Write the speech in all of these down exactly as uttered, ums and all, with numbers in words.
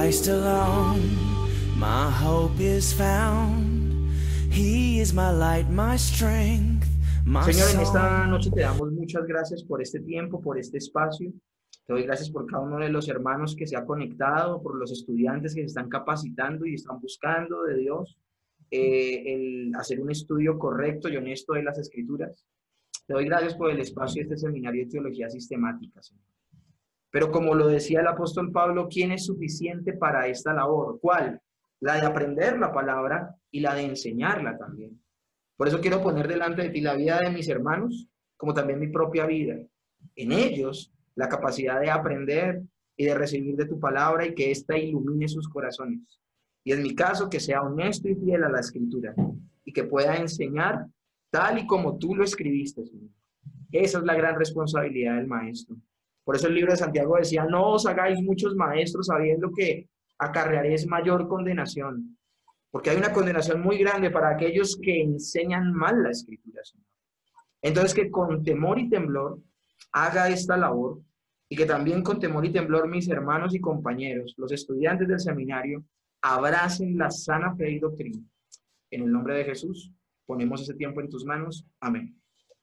Christ alone, my hope is found. He is my light, my strength, my Señor, en esta song. noche te damos muchas gracias por este tiempo, por este espacio. Te doy gracias por cada uno de los hermanos que se ha conectado, por los estudiantes que se están capacitando y están buscando de Dios eh, el hacer un estudio correcto y honesto de las Escrituras. Te doy gracias por el espacio de este seminario de teología sistemática, Señor. Pero como lo decía el apóstol Pablo, ¿quién es suficiente para esta labor? ¿Cuál? La de aprender la palabra y la de enseñarla también. Por eso quiero poner delante de ti la vida de mis hermanos, como también mi propia vida. En ellos, la capacidad de aprender y de recibir de tu palabra y que ésta ilumine sus corazones. Y en mi caso, que sea honesto y fiel a la Escritura y que pueda enseñar tal y como tú lo escribiste, Señor. Esa es la gran responsabilidad del maestro. Por eso el libro de Santiago decía, no os hagáis muchos maestros sabiendo que acarrearéis mayor condenación. Porque hay una condenación muy grande para aquellos que enseñan mal la Escritura, Señor. Entonces, que con temor y temblor haga esta labor y que también con temor y temblor mis hermanos y compañeros, los estudiantes del seminario, abracen la sana fe y doctrina. En el nombre de Jesús, ponemos ese tiempo en tus manos. Amén.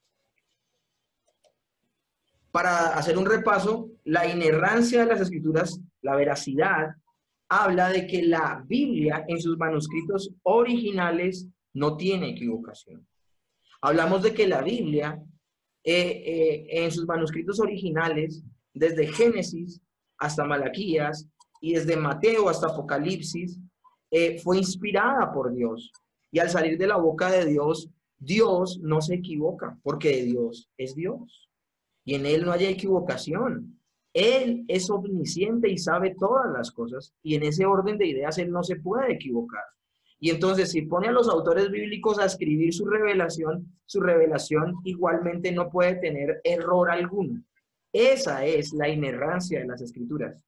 Para hacer un repaso, la inerrancia de las Escrituras, la veracidad, habla de que la Biblia en sus manuscritos originales no tiene equivocación. Hablamos de que la Biblia eh, eh, en sus manuscritos originales, desde Génesis hasta Malaquías y desde Mateo hasta Apocalipsis, eh, fue inspirada por Dios. Y al salir de la boca de Dios, Dios no se equivoca, porque Dios es Dios. Y en Él no hay equivocación. Él es omnisciente y sabe todas las cosas, y en ese orden de ideas Él no se puede equivocar. Y entonces, si pone a los autores bíblicos a escribir su revelación, su revelación igualmente no puede tener error alguno. Esa es la inerrancia de las Escrituras.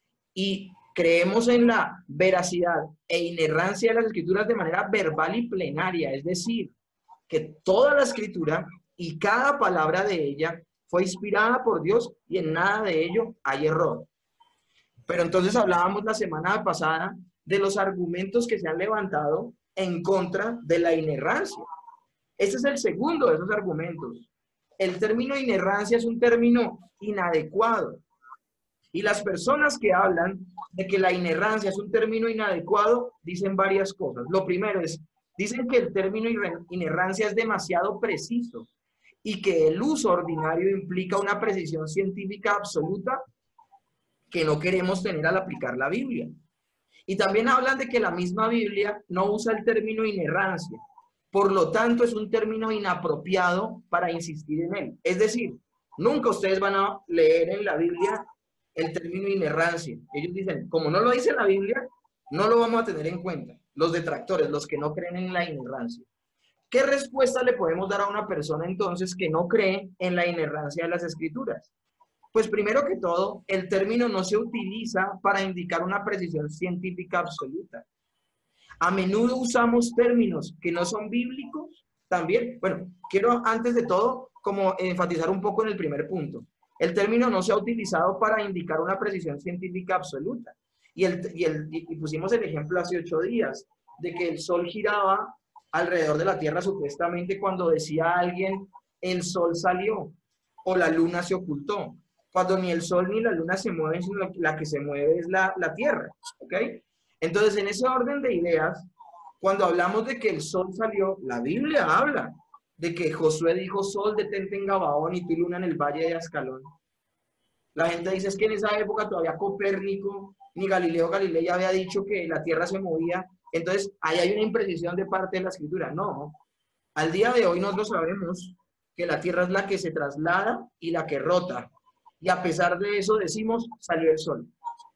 Y creemos en la veracidad e inerrancia de las Escrituras de manera verbal y plenaria, es decir, que toda la Escritura y cada palabra de ella fue inspirada por Dios y en nada de ello hay error. Pero entonces hablábamos la semana pasada de los argumentos que se han levantado en contra de la inerrancia. Este es el segundo de esos argumentos. El término inerrancia es un término inadecuado. Y las personas que hablan de que la inerrancia es un término inadecuado dicen varias cosas. Lo primero es, dicen que el término inerrancia es demasiado preciso y que el uso ordinario implica una precisión científica absoluta que no queremos tener al aplicar la Biblia. Y también hablan de que la misma Biblia no usa el término inerrancia, por lo tanto es un término inapropiado para insistir en él. Es decir, nunca ustedes van a leer en la Biblia el término inerrancia. Ellos dicen, como no lo dice la Biblia, no lo vamos a tener en cuenta. Los detractores, los que no creen en la inerrancia. ¿Qué respuesta le podemos dar a una persona entonces que no cree en la inerrancia de las Escrituras? Pues primero que todo, el término no se utiliza para indicar una precisión científica absoluta. A menudo usamos términos que no son bíblicos también. Bueno, quiero antes de todo como enfatizar un poco en el primer punto. El término no se ha utilizado para indicar una precisión científica absoluta. Y, el, y, el, y pusimos el ejemplo hace ocho días de que el sol giraba alrededor de la Tierra supuestamente cuando decía alguien el sol salió o la luna se ocultó, cuando ni el sol ni la luna se mueven, sino la que se mueve es la, la Tierra, ¿ok? Entonces, en ese orden de ideas, cuando hablamos de que el sol salió, la Biblia habla de que Josué dijo, sol detente en Gabaón y tu luna en el valle de Ascalón. La gente dice, es que en esa época todavía Copérnico ni Galileo Galilei había dicho que la Tierra se movía. Entonces, ahí hay una imprecisión de parte de la Escritura. No, al día de hoy nosotros sabemos que la Tierra es la que se traslada y la que rota. Y a pesar de eso decimos, salió el sol.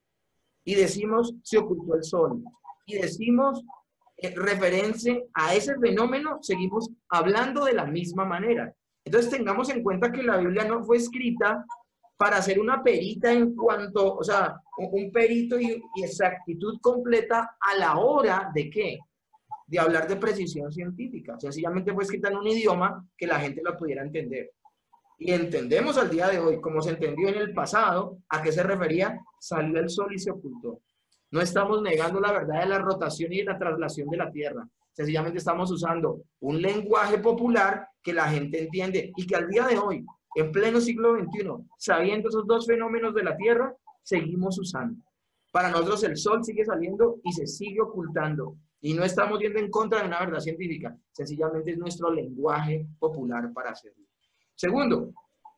Y decimos, se ocultó el sol. Y decimos, eh, referencia a ese fenómeno, seguimos hablando de la misma manera. Entonces, tengamos en cuenta que la Biblia no fue escrita para hacer una perita en cuanto, o sea, un perito y, y exactitud completa a la hora de ¿qué? De hablar de precisión científica. Sencillamente fue escrita en un idioma que la gente la pudiera entender. Y entendemos al día de hoy, como se entendió en el pasado, a qué se refería, salió el sol y se ocultó. No estamos negando la verdad de la rotación y de la traslación de la Tierra. Sencillamente estamos usando un lenguaje popular que la gente entiende y que al día de hoy, en pleno siglo veintiuno, sabiendo esos dos fenómenos de la Tierra, seguimos usando. Para nosotros el sol sigue saliendo y se sigue ocultando. Y no estamos yendo en contra de una verdad científica. Sencillamente es nuestro lenguaje popular para hacerlo. Segundo,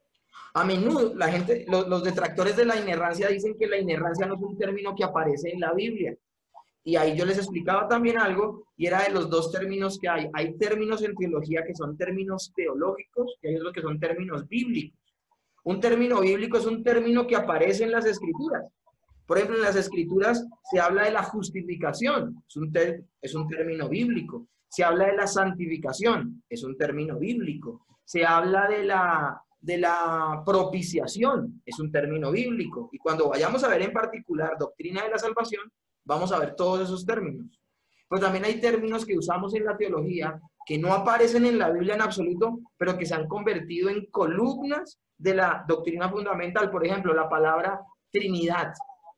a menudo la gente, los, los detractores de la inerrancia dicen que la inerrancia no es un término que aparece en la Biblia. Y ahí yo les explicaba también algo, y era de los dos términos que hay. Hay términos en teología que son términos teológicos, y hay otros que son términos bíblicos. Un término bíblico es un término que aparece en las Escrituras. Por ejemplo, en las Escrituras se habla de la justificación, es un, ter, es un término bíblico. Se habla de la santificación, es un término bíblico. Se habla de la, de la propiciación, es un término bíblico. Y cuando vayamos a ver en particular doctrina de la salvación, vamos a ver todos esos términos. Pero también hay términos que usamos en la teología que no aparecen en la Biblia en absoluto, pero que se han convertido en columnas de la doctrina fundamental. Por ejemplo, la palabra Trinidad.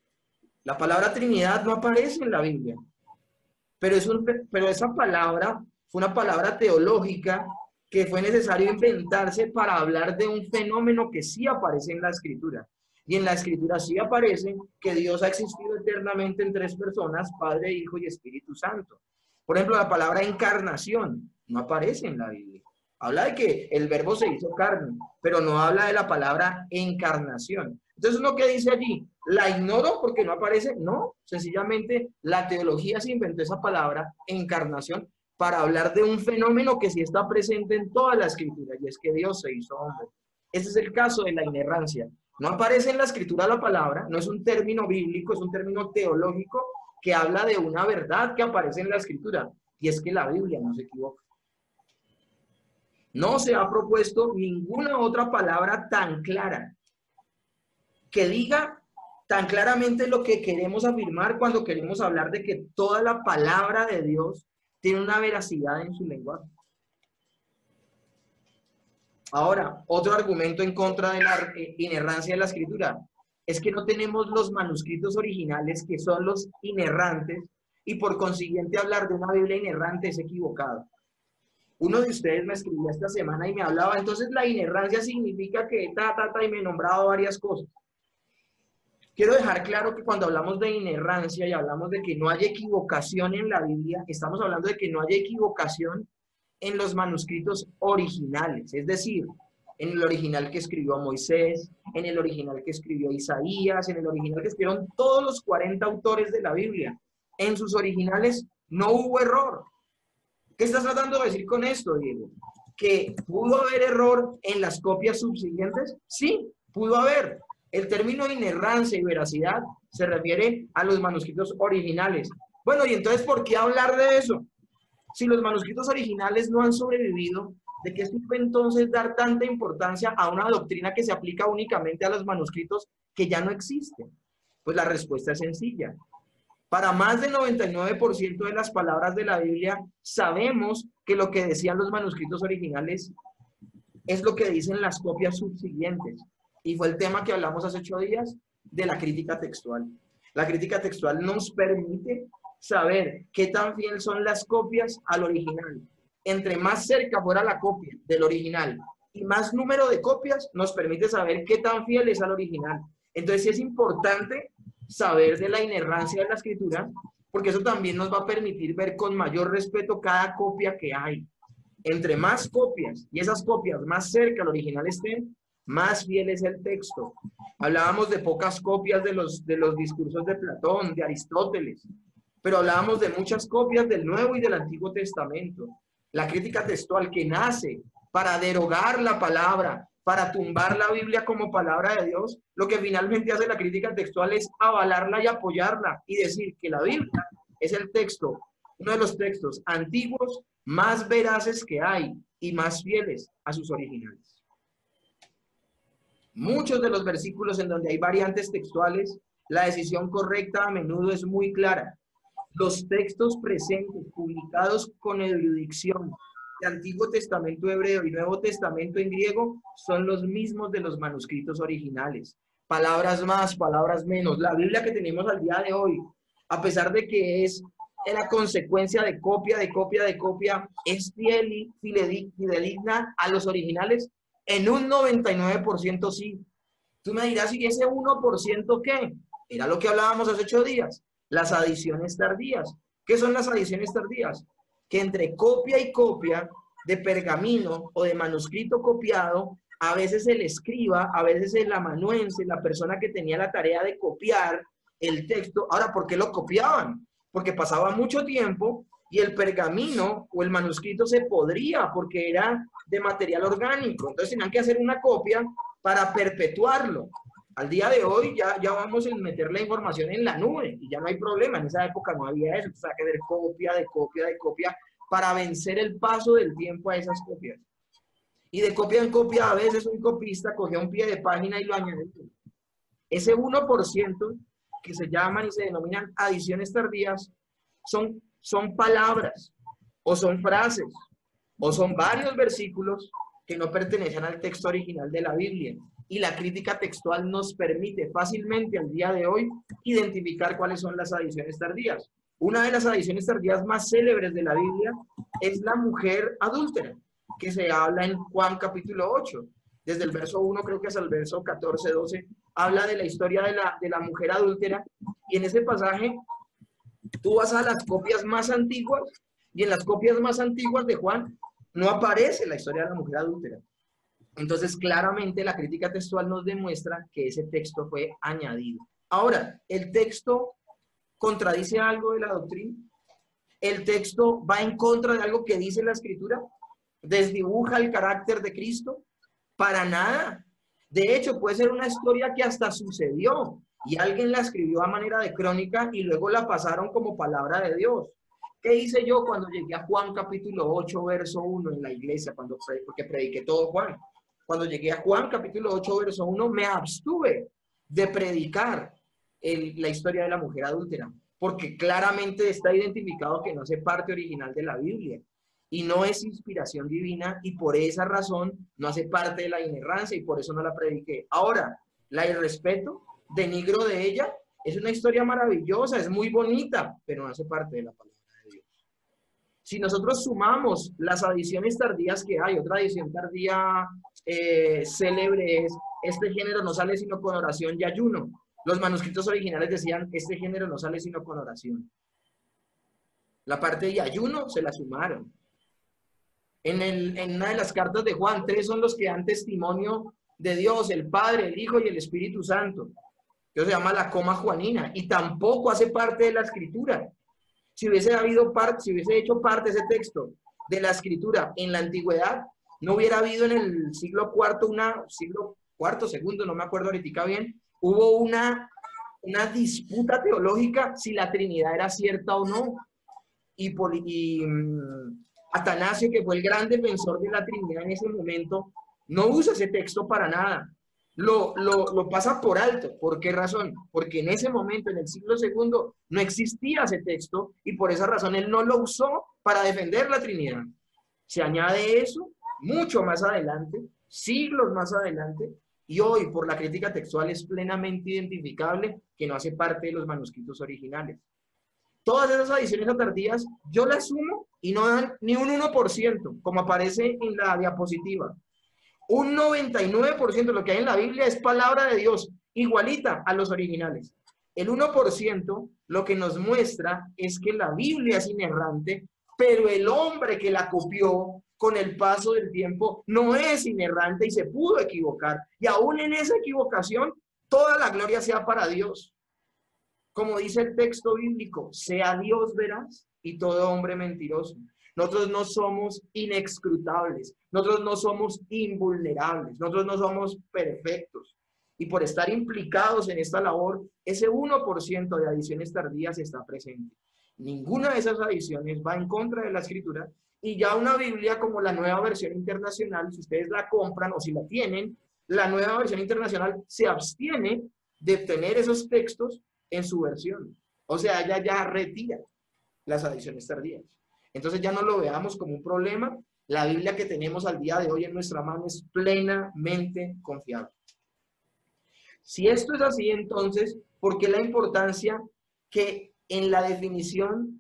La palabra Trinidad no aparece en la Biblia, pero, es un, pero esa palabra fue una palabra teológica que fue necesario inventarse para hablar de un fenómeno que sí aparece en la Escritura. Y en la Escritura sí aparece que Dios ha existido eternamente en tres personas, Padre, Hijo y Espíritu Santo. Por ejemplo, la palabra encarnación no aparece en la Biblia. Habla de que el verbo se hizo carne, pero no habla de la palabra encarnación. Entonces, ¿uno qué dice allí? ¿La ignoro porque no aparece? No, sencillamente la teología se inventó esa palabra, encarnación, para hablar de un fenómeno que sí está presente en toda la Escritura, y es que Dios se hizo hombre. Ese es el caso de la inerrancia. No aparece en la Escritura la palabra, no es un término bíblico, es un término teológico que habla de una verdad que aparece en la Escritura, y es que la Biblia no se equivoca. No se ha propuesto ninguna otra palabra tan clara que diga tan claramente lo que queremos afirmar cuando queremos hablar de que toda la palabra de Dios tiene una veracidad en su lenguaje. Ahora, otro argumento en contra de la inerrancia de la Escritura es que no tenemos los manuscritos originales, que son los inerrantes, y por consiguiente hablar de una Biblia inerrante es equivocado. Uno de ustedes me escribía esta semana y me hablaba, entonces la inerrancia significa que ta, ta, ta, y me nombraba varias cosas. Quiero dejar claro que cuando hablamos de inerrancia y hablamos de que no hay equivocación en la Biblia, estamos hablando de que no hay equivocación en los manuscritos originales, es decir, en el original que escribió Moisés, en el original que escribió Isaías, en el original que escribieron todos los cuarenta autores de la Biblia. En sus originales no hubo error. ¿Qué estás tratando de decir con esto, Diego? ¿Que pudo haber error en las copias subsiguientes? Sí, pudo haber. El término inerrancia y veracidad se refiere a los manuscritos originales. Bueno, y entonces, ¿por qué hablar de eso? Si los manuscritos originales no han sobrevivido, ¿de qué sirve entonces dar tanta importancia a una doctrina que se aplica únicamente a los manuscritos que ya no existen? Pues la respuesta es sencilla. Para más del noventa y nueve por ciento de las palabras de la Biblia, sabemos que lo que decían los manuscritos originales es lo que dicen las copias subsiguientes. Y fue el tema que hablamos hace ocho días de la crítica textual. La crítica textual nos permite saber qué tan fiel son las copias al original. Entre más cerca fuera la copia del original y más número de copias, nos permite saber qué tan fiel es al original. Entonces sí es importante saber de la inerrancia de la Escritura, porque eso también nos va a permitir ver con mayor respeto cada copia que hay. Entre más copias y esas copias más cerca al original estén, más fiel es el texto. Hablábamos de pocas copias de los, de los discursos de Platón, de Aristóteles, pero hablábamos de muchas copias del Nuevo y del Antiguo Testamento. La crítica textual que nace para derogar la palabra, para tumbar la Biblia como palabra de Dios, lo que finalmente hace la crítica textual es avalarla y apoyarla y decir que la Biblia es el texto, uno de los textos antiguos más veraces que hay y más fieles a sus originales. Muchos de los versículos en donde hay variantes textuales, la decisión correcta a menudo es muy clara. Los textos presentes, publicados con erudición de Antiguo Testamento hebreo y Nuevo Testamento en griego, son los mismos de los manuscritos originales. Palabras más, palabras menos. La Biblia que tenemos al día de hoy, a pesar de que es la consecuencia de copia, de copia, de copia, es fiel y fidedigna a los originales, en un noventa y nueve por ciento sí. Tú me dirás, ¿y ese uno por ciento qué? Era lo que hablábamos hace ocho días, las adiciones tardías. ¿Qué son las adiciones tardías? Que entre copia y copia de pergamino o de manuscrito copiado, a veces el escriba, a veces el amanuense, la persona que tenía la tarea de copiar el texto. Ahora, ¿por qué lo copiaban? Porque pasaba mucho tiempo y el pergamino o el manuscrito se podría porque era de material orgánico. Entonces tenían que hacer una copia para perpetuarlo. Al día de hoy ya, ya vamos a meter la información en la nube y ya no hay problema. En esa época no había eso. Entonces hay que hacer copia de copia de copia para vencer el paso del tiempo a esas copias. Y de copia en copia a veces un copista cogía un pie de página y lo añadía. Ese uno por ciento que se llaman y se denominan adiciones tardías son, son palabras o son frases o son varios versículos que no pertenecen al texto original de la Biblia. Y la crítica textual nos permite fácilmente al día de hoy identificar cuáles son las adiciones tardías. Una de las adiciones tardías más célebres de la Biblia es la mujer adúltera, que se habla en Juan capítulo ocho. Desde el verso uno creo que hasta el verso catorce, doce, habla de la historia de la, de la mujer adúltera. Y en ese pasaje tú vas a las copias más antiguas y en las copias más antiguas de Juan no aparece la historia de la mujer adúltera. Entonces, claramente la crítica textual nos demuestra que ese texto fue añadido. Ahora, ¿el texto contradice algo de la doctrina? ¿El texto va en contra de algo que dice la Escritura? ¿Desdibuja el carácter de Cristo? Para nada. De hecho, puede ser una historia que hasta sucedió y alguien la escribió a manera de crónica y luego la pasaron como palabra de Dios. ¿Qué hice yo cuando llegué a Juan capítulo ocho, verso uno en la iglesia? Cuando, porque prediqué todo Juan. Cuando llegué a Juan capítulo ocho, verso uno, me abstuve de predicar el, la historia de la mujer adúltera, porque claramente está identificado que no hace parte original de la Biblia y no es inspiración divina y por esa razón no hace parte de la inerrancia y por eso no la prediqué. Ahora, la irrespeto, denigro de ella, es una historia maravillosa, es muy bonita, pero no hace parte de la palabra de Dios. Si nosotros sumamos las adiciones tardías que hay, otra adición tardía eh, célebre es, este género no sale sino con oración y ayuno. Los manuscritos originales decían, este género no sale sino con oración. La parte de ayuno se la sumaron. En, el, en una de las cartas de Juan, tres son los que dan testimonio de Dios, el Padre, el Hijo y el Espíritu Santo. Eso se llama la coma juanina y tampoco hace parte de la Escritura. Si hubiese habido parte, si hubiese hecho parte ese texto de la Escritura en la antigüedad, no hubiera habido en el siglo cuarto, una, siglo cuarto, segundo, no me acuerdo ahorita bien, hubo una, una disputa teológica si la Trinidad era cierta o no. Y, y um, Atanasio, que fue el gran defensor de la Trinidad en ese momento, no usa ese texto para nada. Lo, lo, lo pasa por alto. ¿Por qué razón? Porque en ese momento, en el siglo segundo, no existía ese texto y por esa razón él no lo usó para defender la Trinidad. Se añade eso mucho más adelante, siglos más adelante, y hoy por la crítica textual es plenamente identificable que no hace parte de los manuscritos originales. Todas esas adiciones tardías yo las sumo y no dan ni un uno por ciento, como aparece en la diapositiva. Un noventa y nueve por ciento de lo que hay en la Biblia es palabra de Dios, igualita a los originales. El uno por ciento lo que nos muestra es que la Biblia es inerrante, pero el hombre que la copió con el paso del tiempo no es inerrante y se pudo equivocar. Y aún en esa equivocación, toda la gloria sea para Dios. Como dice el texto bíblico, sea Dios veraz y todo hombre mentiroso. Nosotros no somos inescrutables, nosotros no somos invulnerables, nosotros no somos perfectos. Y por estar implicados en esta labor, ese uno por ciento de adiciones tardías está presente. Ninguna de esas adiciones va en contra de la Escritura. Y ya una Biblia como la Nueva Versión Internacional, si ustedes la compran o si la tienen, la Nueva Versión Internacional se abstiene de tener esos textos en su versión. O sea, ella ya retira las adiciones tardías. Entonces ya no lo veamos como un problema. La Biblia que tenemos al día de hoy en nuestra mano es plenamente confiable. Si esto es así, entonces, ¿por qué la importancia que en la definición,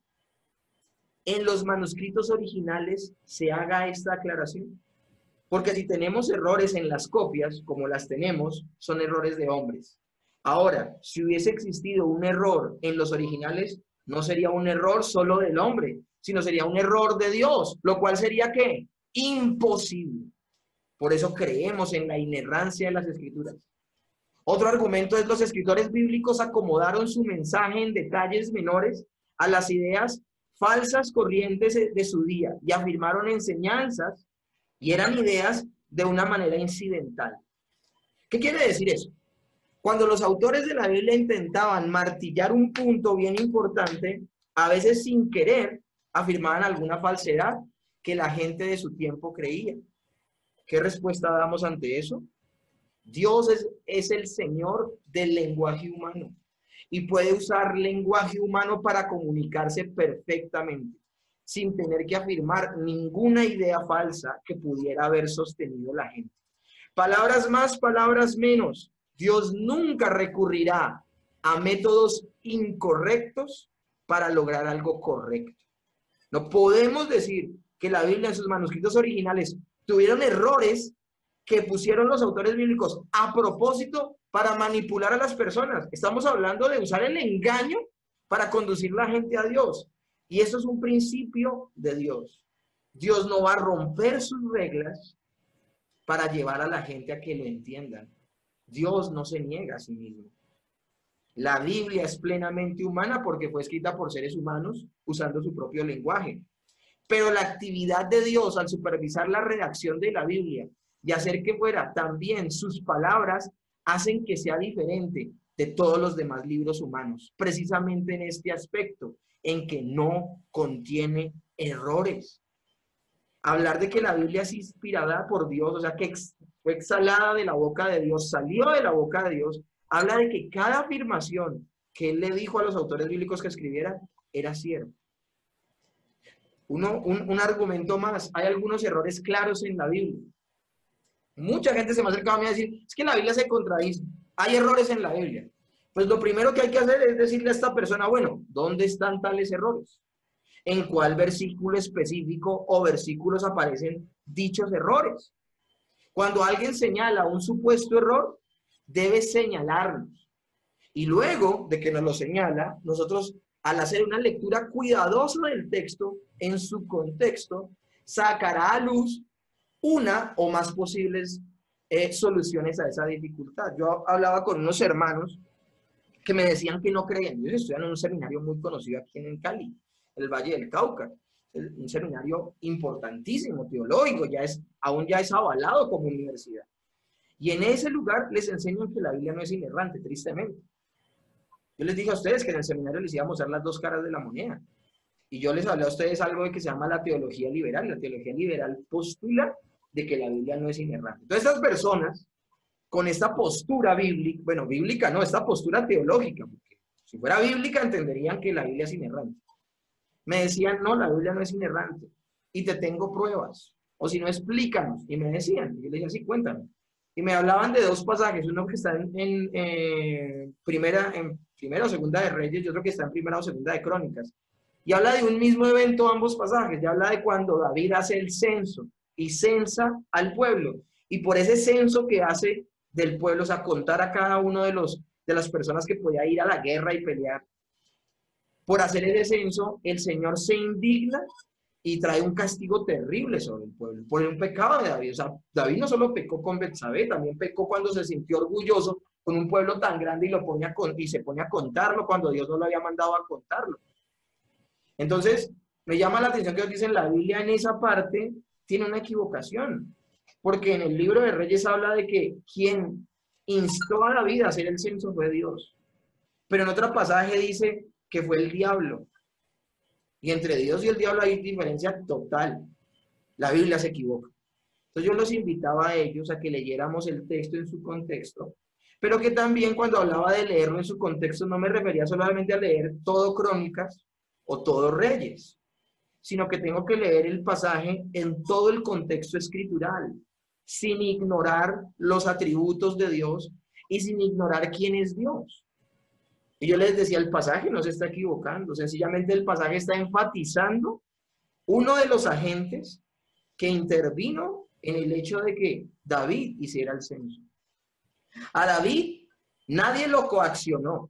en los manuscritos originales, se haga esta aclaración? Porque si tenemos errores en las copias, como las tenemos, son errores de hombres. Ahora, si hubiese existido un error en los originales, no sería un error solo del hombre, sino sería un error de Dios, lo cual sería ¿qué? Imposible. Por eso creemos en la inerrancia de las Escrituras. Otro argumento es: los escritores bíblicos acomodaron su mensaje en detalles menores a las ideas falsas corrientes de su día y afirmaron enseñanzas y eran ideas de una manera incidental. ¿Qué quiere decir eso? Cuando los autores de la Biblia intentaban martillar un punto bien importante, a veces sin querer afirmaban alguna falsedad que la gente de su tiempo creía. ¿Qué respuesta damos ante eso? Dios es, es el Señor del lenguaje humano y puede usar lenguaje humano para comunicarse perfectamente, sin tener que afirmar ninguna idea falsa que pudiera haber sostenido la gente. Palabras más, palabras menos. Dios nunca recurrirá a métodos incorrectos para lograr algo correcto. No podemos decir que la Biblia en sus manuscritos originales tuvieron errores que pusieron los autores bíblicos a propósito para manipular a las personas. Estamos hablando de usar el engaño para conducir a la gente a Dios. Y eso es un principio de Dios. Dios no va a romper sus reglas para llevar a la gente a que lo entiendan. Dios no se niega a sí mismo. La Biblia es plenamente humana porque fue escrita por seres humanos usando su propio lenguaje. Pero la actividad de Dios al supervisar la redacción de la Biblia y hacer que fuera también sus palabras hacen que sea diferente de todos los demás libros humanos, precisamente en este aspecto, en que no contiene errores. Hablar de que la Biblia es inspirada por Dios, o sea, que ex, fue exhalada de la boca de Dios, salió de la boca de Dios, habla de que cada afirmación que él le dijo a los autores bíblicos que escribieran era cierta. Uno, un, un argumento más: hay algunos errores claros en la Biblia. Mucha gente se me acerca a mí a decir, es que la Biblia se contradice, hay errores en la Biblia. Pues lo primero que hay que hacer es decirle a esta persona, bueno, ¿dónde están tales errores? ¿En cuál versículo específico o versículos aparecen dichos errores? Cuando alguien señala un supuesto error, debe señalarnos. Y luego de que nos lo señala, nosotros, al hacer una lectura cuidadosa del texto, en su contexto, sacará a luz una o más posibles eh, soluciones a esa dificultad. Yo hablaba con unos hermanos que me decían que no creían. Ellos estudian en un seminario muy conocido aquí en Cali, el Valle del Cauca, un seminario importantísimo, teológico, ya es, aún ya es avalado como universidad. Y en ese lugar les enseñan que la Biblia no es inerrante, tristemente. Yo les dije a ustedes que en el seminario les íbamos a dar las dos caras de la moneda. Y yo les hablé a ustedes algo de que se llama la teología liberal. La teología liberal postula de que la Biblia no es inerrante. Entonces, estas personas, con esta postura bíblica, bueno, bíblica no, esta postura teológica, porque si fuera bíblica entenderían que la Biblia es inerrante. Me decían, no, la Biblia no es inerrante. Y te tengo pruebas. O si no, explícanos. Y me decían, y yo les decía, sí, cuéntame. Y me hablaban de dos pasajes, uno que está en, en, eh, primera, en primera o segunda de Reyes, y otro que está en primera o segunda de Crónicas. Y habla de un mismo evento ambos pasajes. Y habla de cuando David hace el censo y censa al pueblo. Y por ese censo que hace del pueblo, o sea, contar a cada uno de, los, de las personas que podía ir a la guerra y pelear, por hacer ese censo, el Señor se indigna y trae un castigo terrible sobre el pueblo, por un pecado de David. O sea, David no solo pecó con Betsabé, también pecó cuando se sintió orgulloso con un pueblo tan grande y, lo pone a, y se pone a contarlo cuando Dios no lo había mandado a contarlo. Entonces, me llama la atención que Dios dice en la Biblia, en esa parte, tiene una equivocación. Porque en el libro de Reyes habla de que quien instó a David a hacer el censo fue Dios. Pero en otro pasaje dice que fue el diablo. Y entre Dios y el diablo hay diferencia total. La Biblia se equivoca. Entonces yo los invitaba a ellos a que leyéramos el texto en su contexto, pero que también cuando hablaba de leerlo en su contexto no me refería solamente a leer todo Crónicas o todo Reyes, sino que tengo que leer el pasaje en todo el contexto escritural, sin ignorar los atributos de Dios y sin ignorar quién es Dios. Y yo les decía, el pasaje no se está equivocando, sencillamente el pasaje está enfatizando uno de los agentes que intervino en el hecho de que David hiciera el censo. A David nadie lo coaccionó.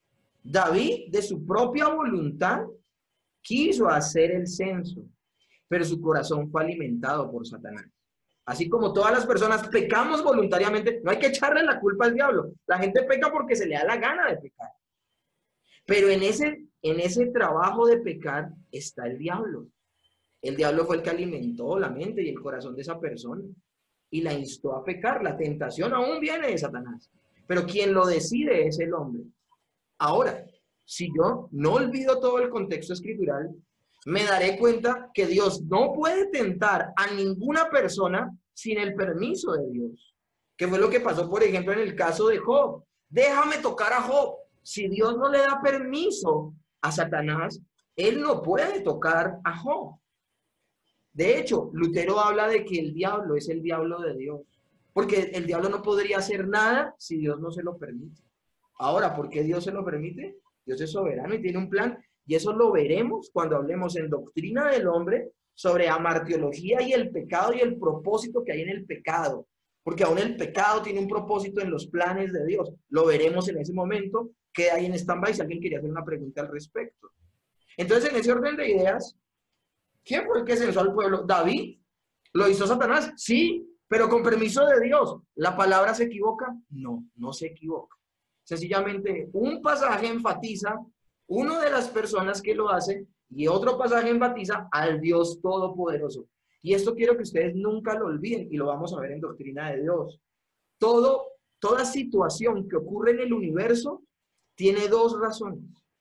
David, de su propia voluntad, quiso hacer el censo, pero su corazón fue alimentado por Satanás. Así como todas las personas pecamos voluntariamente, no hay que echarle la culpa al diablo. La gente peca porque se le da la gana de pecar. Pero en ese, en ese trabajo de pecar está el diablo. El diablo fue el que alimentó la mente y el corazón de esa persona y la instó a pecar. La tentación aún viene de Satanás, pero quien lo decide es el hombre. Ahora, si yo no olvido todo el contexto escritural, me daré cuenta que Dios no puede tentar a ninguna persona sin el permiso de Dios. ¿Qué fue lo que pasó, por ejemplo, en el caso de Job? Déjame tocar a Job. Si Dios no le da permiso a Satanás, él no puede tocar a Job. De hecho, Lutero habla de que el diablo es el diablo de Dios, porque el diablo no podría hacer nada si Dios no se lo permite. Ahora, ¿por qué Dios se lo permite? Dios es soberano y tiene un plan, y eso lo veremos cuando hablemos en Doctrina del Hombre sobre amartiología y el pecado y el propósito que hay en el pecado, porque aún el pecado tiene un propósito en los planes de Dios. Lo veremos en ese momento, queda ahí en stand-by si alguien quería hacer una pregunta al respecto. Entonces, en ese orden de ideas, ¿quién fue el que censó al pueblo? ¿David? ¿Lo hizo Satanás? Sí, pero con permiso de Dios. ¿La palabra se equivoca? No, no se equivoca. Sencillamente, un pasaje enfatiza uno de las personas que lo hace y otro pasaje enfatiza al Dios Todopoderoso. Y esto quiero que ustedes nunca lo olviden y lo vamos a ver en Doctrina de Dios. Todo, toda situación que ocurre en el universo tiene dos razones.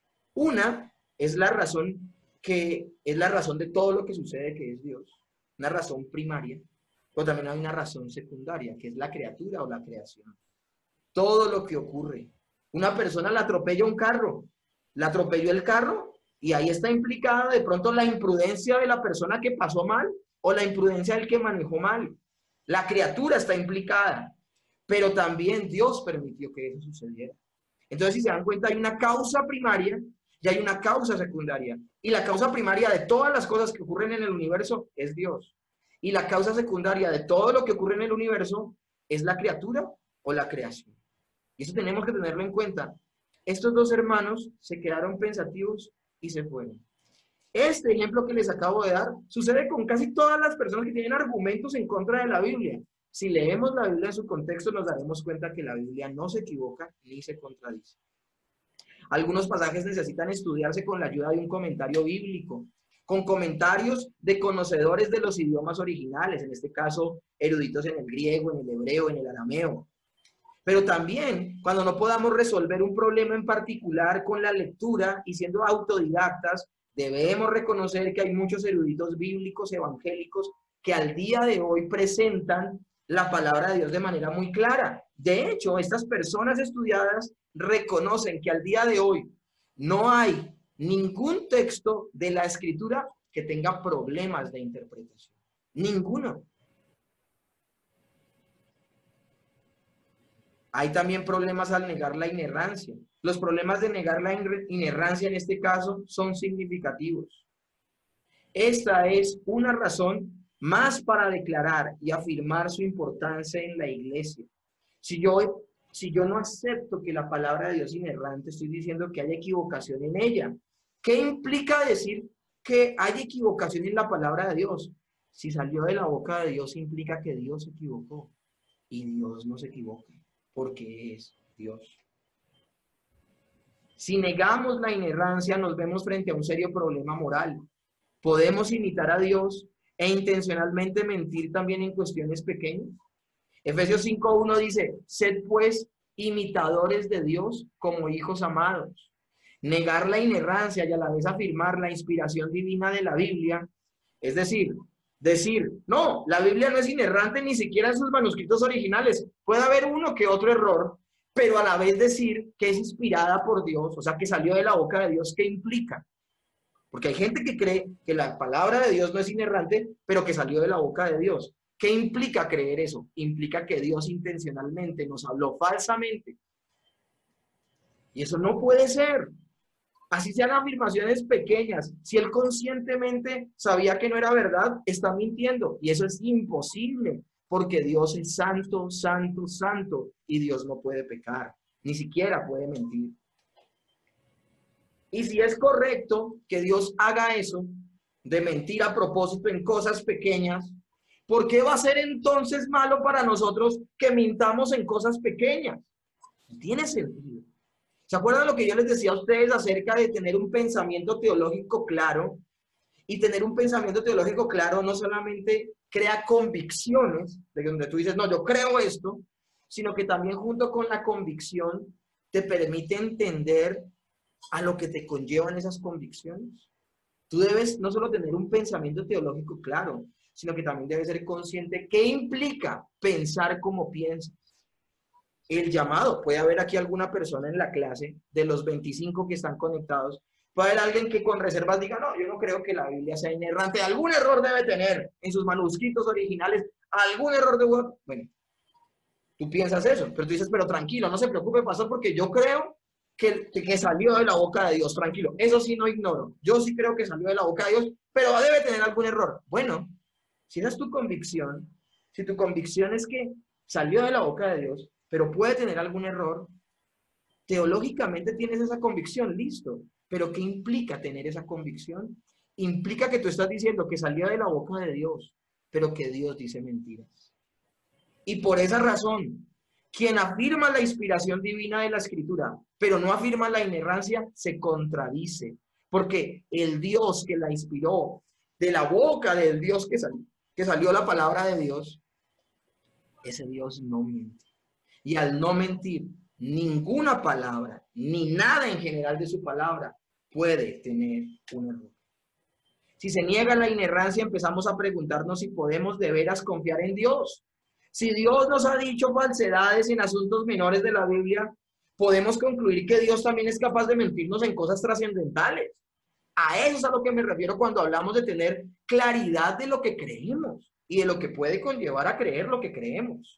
Una es la razón que es la razón de todo lo que sucede, que es Dios, una razón primaria, pero también hay una razón secundaria, que es la criatura o la creación. Todo lo que ocurre. Una persona la atropella un carro, la atropelló el carro y ahí está implicada de pronto la imprudencia de la persona que pasó mal o la imprudencia del que manejó mal. La criatura está implicada, pero también Dios permitió que eso sucediera. Entonces, si se dan cuenta, hay una causa primaria y hay una causa secundaria. Y la causa primaria de todas las cosas que ocurren en el universo es Dios. Y la causa secundaria de todo lo que ocurre en el universo es la criatura o la creación. Y eso tenemos que tenerlo en cuenta. Estos dos hermanos se quedaron pensativos y se fueron. Este ejemplo que les acabo de dar sucede con casi todas las personas que tienen argumentos en contra de la Biblia. Si leemos la Biblia en su contexto, nos daremos cuenta que la Biblia no se equivoca ni se contradice. Algunos pasajes necesitan estudiarse con la ayuda de un comentario bíblico, con comentarios de conocedores de los idiomas originales, en este caso, eruditos en el griego, en el hebreo, en el arameo. Pero también, cuando no podamos resolver un problema en particular con la lectura y siendo autodidactas, debemos reconocer que hay muchos eruditos bíblicos evangélicos que al día de hoy presentan la palabra de Dios de manera muy clara. De hecho, estas personas estudiadas reconocen que al día de hoy no hay ningún texto de la Escritura que tenga problemas de interpretación. Ninguno. Hay también problemas al negar la inerrancia. Los problemas de negar la inerrancia en este caso son significativos. Esta es una razón más para declarar y afirmar su importancia en la iglesia. Si yo, si yo no acepto que la palabra de Dios es inerrante, estoy diciendo que hay equivocación en ella. ¿Qué implica decir que hay equivocación en la palabra de Dios? Si salió de la boca de Dios, implica que Dios se equivocó. Y Dios no se equivoca, porque es Dios. Si negamos la inerrancia, nos vemos frente a un serio problema moral. Podemos imitar a Dios e intencionalmente mentir también en cuestiones pequeñas. Efesios cinco uno dice, sed pues imitadores de Dios como hijos amados. Negar la inerrancia y a la vez afirmar la inspiración divina de la Biblia, es decir, decir, no, la Biblia no es inerrante ni siquiera en sus manuscritos originales. Puede haber uno que otro error, pero a la vez decir que es inspirada por Dios, o sea, que salió de la boca de Dios, ¿qué implica? Porque hay gente que cree que la palabra de Dios no es inerrante, pero que salió de la boca de Dios. ¿Qué implica creer eso? Implica que Dios intencionalmente nos habló falsamente. Y eso no puede ser. Así sean afirmaciones pequeñas. Si él conscientemente sabía que no era verdad, está mintiendo. Y eso es imposible, porque Dios es santo, santo, santo. Y Dios no puede pecar, ni siquiera puede mentir. Y si es correcto que Dios haga eso, de mentir a propósito en cosas pequeñas, ¿por qué va a ser entonces malo para nosotros que mintamos en cosas pequeñas? No tiene sentido. ¿Se acuerdan lo que yo les decía a ustedes acerca de tener un pensamiento teológico claro? Y tener un pensamiento teológico claro no solamente crea convicciones, de donde tú dices, no, yo creo esto, sino que también junto con la convicción te permite entender a lo que te conllevan esas convicciones. Tú debes no solo tener un pensamiento teológico claro, sino que también debes ser consciente qué implica pensar como piensas. El llamado, puede haber aquí alguna persona en la clase, de los veinticinco que están conectados, puede haber alguien que con reservas diga, no, yo no creo que la Biblia sea inerrante, algún error debe tener en sus manuscritos originales, algún error de Word. Bueno, tú piensas eso, pero tú dices, pero tranquilo, no se preocupe, pastor, porque yo creo que, que, que salió de la boca de Dios, tranquilo, eso sí no ignoro, yo sí creo que salió de la boca de Dios, pero debe tener algún error. Bueno, si esa es tu convicción, si tu convicción es que salió de la boca de Dios, pero puede tener algún error, teológicamente tienes esa convicción, listo. ¿Pero qué implica tener esa convicción? Implica que tú estás diciendo que salió de la boca de Dios, pero que Dios dice mentiras. Y por esa razón, quien afirma la inspiración divina de la Escritura, pero no afirma la inerrancia, se contradice. Porque el Dios que la inspiró, de la boca del Dios que salió, que salió la palabra de Dios, ese Dios no miente. Y al no mentir, ninguna palabra, ni nada en general de su palabra, puede tener un error. Si se niega la inerrancia, empezamos a preguntarnos si podemos de veras confiar en Dios. Si Dios nos ha dicho falsedades en asuntos menores de la Biblia, podemos concluir que Dios también es capaz de mentirnos en cosas trascendentales. A eso es a lo que me refiero cuando hablamos de tener claridad de lo que creemos y de lo que puede conllevar a creer lo que creemos.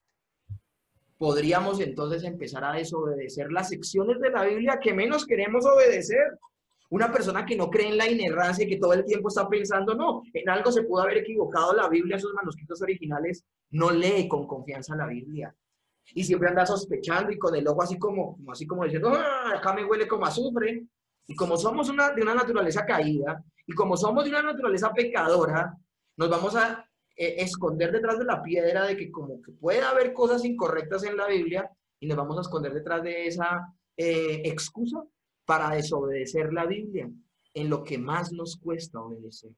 Podríamos entonces empezar a desobedecer las secciones de la Biblia que menos queremos obedecer. Una persona que no cree en la inerrancia y que todo el tiempo está pensando, no, en algo se pudo haber equivocado la Biblia en sus manuscritos originales, no lee con confianza la Biblia. Y siempre anda sospechando y con el ojo así como, así como diciendo, ah, acá me huele como azufre. Y como somos una, de una naturaleza caída, y como somos de una naturaleza pecadora, nos vamos a Eh, esconder detrás de la piedra de que como que puede haber cosas incorrectas en la Biblia y nos vamos a esconder detrás de esa eh, excusa para desobedecer la Biblia en lo que más nos cuesta obedecer.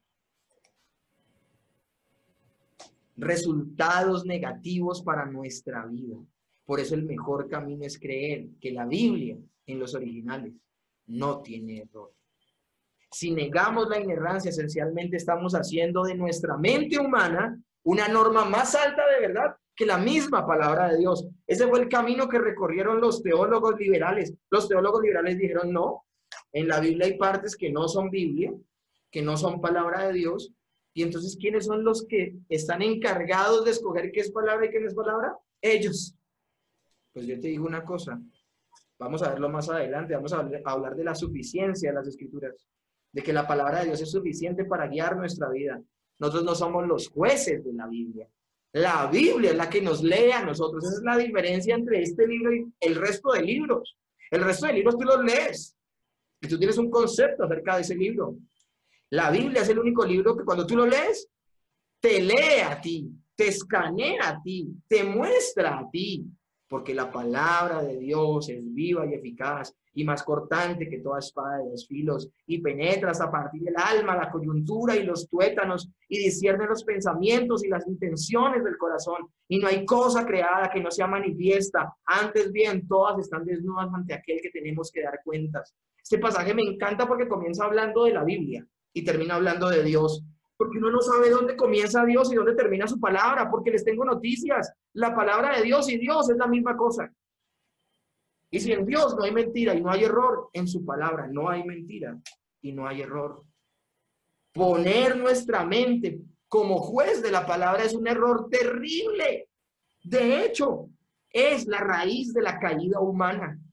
Resultados negativos para nuestra vida. Por eso el mejor camino es creer que la Biblia en los originales no tiene error. Si negamos la inerrancia, esencialmente estamos haciendo de nuestra mente humana una norma más alta de verdad que la misma palabra de Dios. Ese fue el camino que recorrieron los teólogos liberales. Los teólogos liberales dijeron, no, en la Biblia hay partes que no son Biblia, que no son palabra de Dios. Y entonces, ¿quiénes son los que están encargados de escoger qué es palabra y qué no es palabra? Ellos. Pues yo te digo una cosa, vamos a verlo más adelante, vamos a hablar de la suficiencia de las Escrituras, de que la palabra de Dios es suficiente para guiar nuestra vida. Nosotros no somos los jueces de la Biblia. La Biblia es la que nos lee a nosotros. Esa es la diferencia entre este libro y el resto de libros. El resto de libros tú los lees y tú tienes un concepto acerca de ese libro. La Biblia es el único libro que cuando tú lo lees, te lee a ti, te escanea a ti, te muestra a ti, porque la palabra de Dios es viva y eficaz y más cortante que toda espada de dos filos, y penetra hasta partir del alma, la coyuntura y los tuétanos, y discierne los pensamientos y las intenciones del corazón, y no hay cosa creada que no sea manifiesta, antes bien, todas están desnudas ante aquel que tenemos que dar cuentas. Este pasaje me encanta porque comienza hablando de la Biblia y termina hablando de Dios, porque uno no sabe dónde comienza Dios y dónde termina su palabra, porque les tengo noticias, la palabra de Dios y Dios es la misma cosa. Y si en Dios no hay mentira y no hay error, en su palabra no hay mentira y no hay error. Poner nuestra mente como juez de la palabra es un error terrible. De hecho, es la raíz de la caída humana.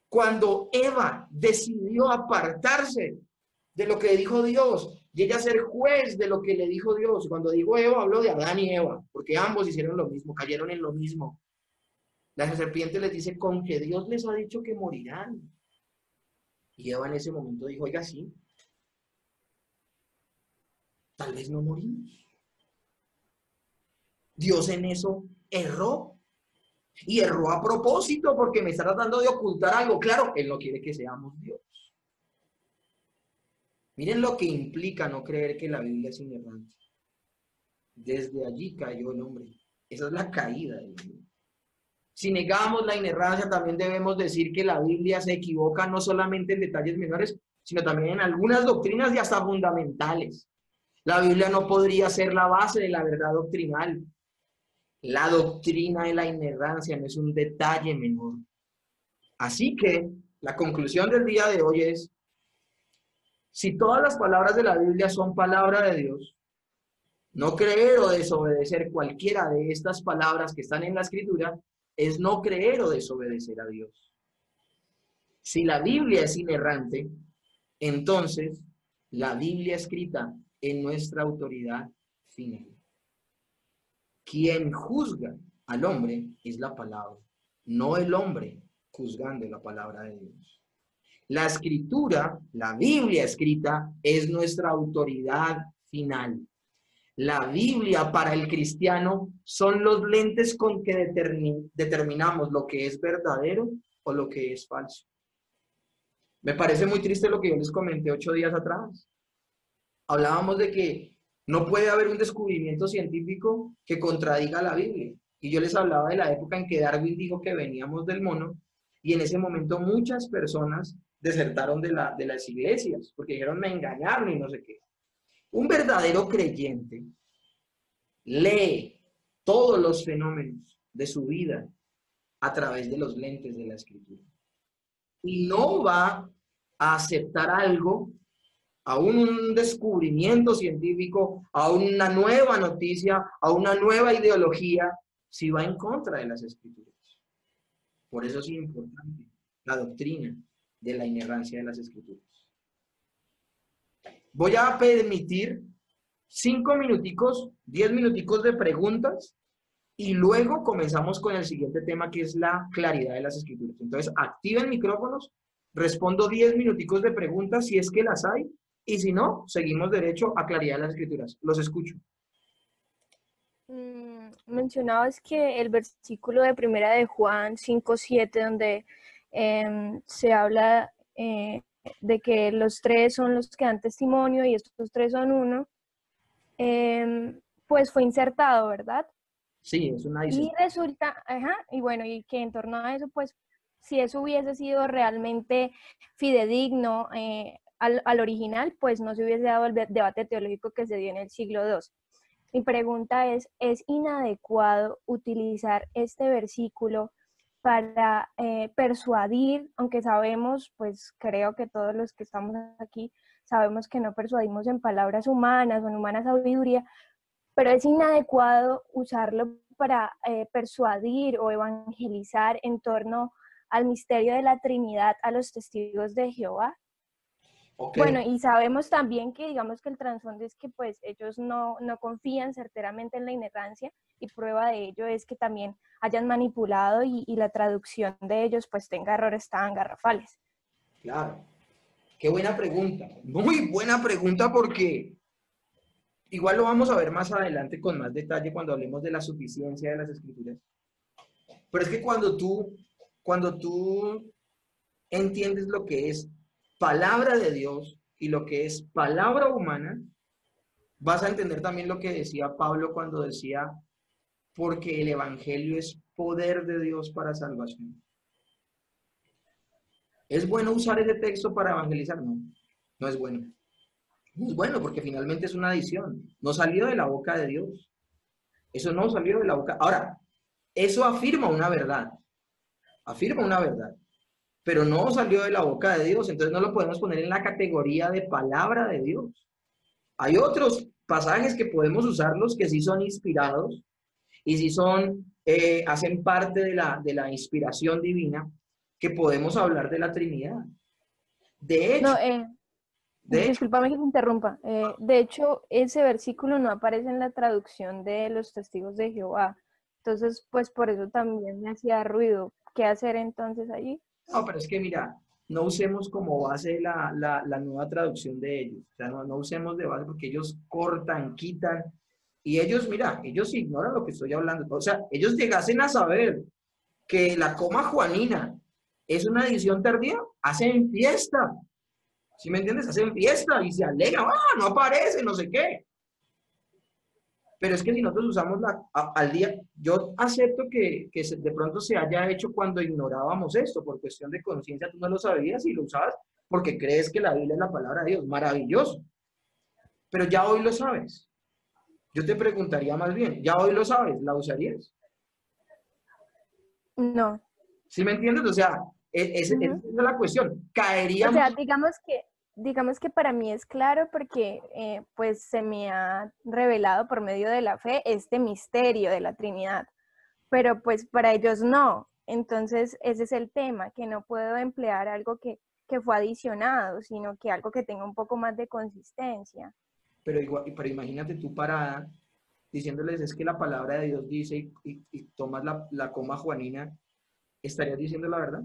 Cuando Eva decidió apartarse de lo que dijo Dios y ella ser juez de lo que le dijo Dios. Cuando digo Eva, hablo de Adán y Eva, porque ambos hicieron lo mismo, cayeron en lo mismo. La serpiente les dice, con que Dios les ha dicho que morirán. Y Eva en ese momento dijo, oiga, sí, tal vez no morimos. Dios en eso erró. Y erró a propósito porque me está tratando de ocultar algo. Claro, Él no quiere que seamos Dios. Miren lo que implica no creer que la Biblia es inerrante. Desde allí cayó el hombre. Esa es la caída del hombre. Si negamos la inerrancia, también debemos decir que la Biblia se equivoca no solamente en detalles menores, sino también en algunas doctrinas y hasta fundamentales. La Biblia no podría ser la base de la verdad doctrinal. La doctrina de la inerrancia no es un detalle menor. Así que la conclusión del día de hoy es, si todas las palabras de la Biblia son palabra de Dios, no creer o desobedecer cualquiera de estas palabras que están en la Escritura es no creer o desobedecer a Dios. Si la Biblia es inerrante, entonces la Biblia escrita es nuestra autoridad final. Quien juzga al hombre es la palabra, no el hombre juzgando la palabra de Dios. La escritura, la Biblia escrita, es nuestra autoridad final. La Biblia para el cristiano son los lentes con que determin- determinamos lo que es verdadero o lo que es falso. Me parece muy triste lo que yo les comenté ocho días atrás. Hablábamos de que no puede haber un descubrimiento científico que contradiga la Biblia. Y yo les hablaba de la época en que Darwin dijo que veníamos del mono, y en ese momento muchas personas desertaron de, la, de las iglesias, porque dijeron, me engañaron y no sé qué. Un verdadero creyente lee todos los fenómenos de su vida a través de los lentes de la Escritura. Y no va a aceptar algo, aún un descubrimiento científico, a una nueva noticia, a una nueva ideología, si va en contra de las Escrituras. Por eso es importante la doctrina de la inerrancia de las Escrituras. Voy a permitir cinco minuticos, diez minuticos de preguntas y luego comenzamos con el siguiente tema, que es la claridad de las Escrituras. Entonces, activen micrófonos, respondo diez minuticos de preguntas si es que las hay, y si no, seguimos derecho a claridad de las Escrituras. Los escucho. Mm, mencionabas que el versículo de primera de Juan cinco siete, donde eh, se habla eh, de que los tres son los que dan testimonio y estos tres son uno, eh, pues fue insertado, ¿verdad? Sí, es una Y disciplina. resulta, ajá, y bueno, y que en torno a eso, pues, si eso hubiese sido realmente fidedigno eh, al, al original, pues no se hubiese dado el debate teológico que se dio en el siglo segundo. Mi pregunta es, ¿es inadecuado utilizar este versículo para eh, persuadir, aunque sabemos, pues creo que todos los que estamos aquí sabemos que no persuadimos en palabras humanas o en humana sabiduría, pero es inadecuado usarlo para eh, persuadir o evangelizar en torno al misterio de la Trinidad a los testigos de Jehová? Okay. Bueno, y sabemos también que, digamos que el trasfondo es que pues ellos no, no confían certeramente en la inerrancia, y prueba de ello es que también hayan manipulado y, y la traducción de ellos pues tenga errores tan garrafales. Claro. Qué buena pregunta. Muy buena pregunta, porque igual lo vamos a ver más adelante con más detalle cuando hablemos de la suficiencia de las Escrituras. Pero es que cuando tú, cuando tú entiendes lo que es palabra de Dios y lo que es palabra humana, vas a entender también lo que decía Pablo cuando decía, porque el evangelio es poder de Dios para salvación. ¿Es bueno usar ese texto para evangelizar? No, no es bueno. No es bueno, porque finalmente es una adición. No salió de la boca de Dios. Eso no salió de la boca. Ahora, eso afirma una verdad. Afirma una verdad. Pero no salió de la boca de Dios, entonces no lo podemos poner en la categoría de palabra de Dios. Hay otros pasajes que podemos usarlos que sí son inspirados y sí son, eh, hacen parte de la, de la inspiración divina, que podemos hablar de la Trinidad. De hecho, No, eh, de hecho, discúlpame que te interrumpa. Eh, de hecho, ese versículo no aparece en la traducción de los testigos de Jehová. Entonces, pues por eso también me hacía ruido. ¿Qué hacer entonces allí? no, pero es que mira, no usemos como base la, la, la nueva traducción de ellos. O sea, no, no usemos de base porque ellos cortan, quitan. Y ellos, mira, ellos ignoran lo que estoy hablando. O sea, ellos llegasen a saber que la coma juanina es una edición tardía, hacen fiesta. ¿Sí me entiendes? Hacen fiesta y se alegran. ¡Ah, no aparece! No sé qué. Pero es que si nosotros usamos la, a, al día, yo acepto que, que se, de pronto se haya hecho cuando ignorábamos esto, por cuestión de conciencia, tú no lo sabías y lo usabas porque crees que la Biblia es la palabra de Dios. Maravilloso. Pero ya hoy lo sabes. Yo te preguntaría más bien, ya hoy lo sabes, ¿la usarías? No. ¿Sí me entiendes? O sea, es, es, Uh-huh. esa es la cuestión. O Caeríamos. sea, digamos que, digamos que para mí es claro porque eh, pues se me ha revelado por medio de la fe este misterio de la Trinidad, pero pues para ellos no. Entonces ese es el tema, que no puedo emplear algo que, que fue adicionado, sino que algo que tenga un poco más de consistencia. Pero, igual, pero imagínate tú parada diciéndoles es que la palabra de Dios dice y, y, y tomas la, la coma juanina, ¿estarías diciendo la verdad?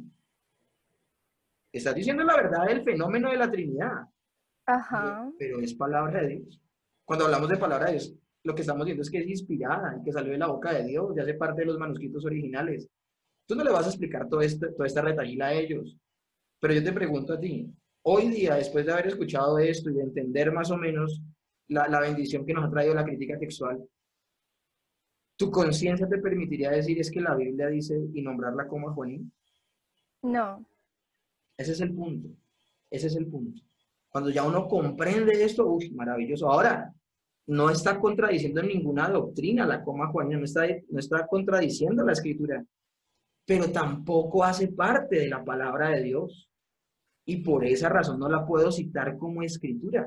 Estás diciendo la verdad del fenómeno de la Trinidad, Ajá. pero, pero es palabra de Dios. Cuando hablamos de palabra de Dios, lo que estamos diciendo es que es inspirada, que salió de la boca de Dios, ya hace parte de los manuscritos originales. Tú no le vas a explicar todo esto, toda esta retahíla a ellos. Pero yo te pregunto a ti, hoy día, después de haber escuchado esto y de entender más o menos la, la bendición que nos ha traído la crítica textual, ¿tu conciencia te permitiría decir es que la Biblia dice y nombrarla como a Juanín? No. Ese es el punto. Ese es el punto. Cuando ya uno comprende esto, uy, maravilloso. Ahora, no está contradiciendo ninguna doctrina la coma Juanina, no está, no está contradiciendo la escritura, pero tampoco hace parte de la palabra de Dios. Y por esa razón no la puedo citar como escritura.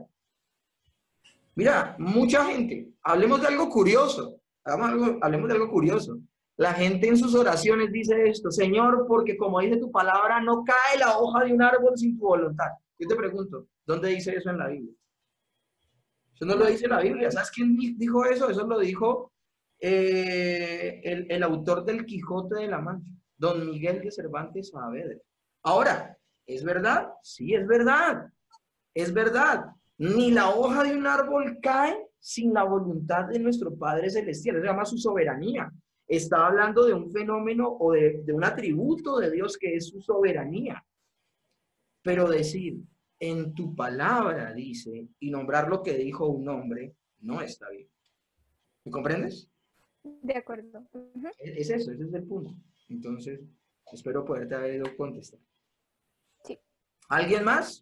Mira, mucha gente, hablemos de algo curioso, algo, hablemos de algo curioso. La gente en sus oraciones dice esto, Señor, porque como dice tu palabra, no cae la hoja de un árbol sin tu voluntad. Yo te pregunto, ¿dónde dice eso en la Biblia? Eso no lo dice la Biblia. ¿Sabes quién dijo eso? Eso lo dijo eh, el, el autor del Quijote de la Mancha, don Miguel de Cervantes Saavedra. Ahora, ¿es verdad? Sí, es verdad. Es verdad. Ni la hoja de un árbol cae sin la voluntad de nuestro Padre Celestial. Eso se llama su soberanía. Está hablando de un fenómeno o de, de un atributo de Dios que es su soberanía. Pero decir, en tu palabra, dice, y nombrar lo que dijo un hombre, no está bien. ¿Me comprendes? De acuerdo. Uh-huh. Es eso, ese es el punto. Entonces, espero poderte haber ido a contestar. Sí. ¿Alguien más?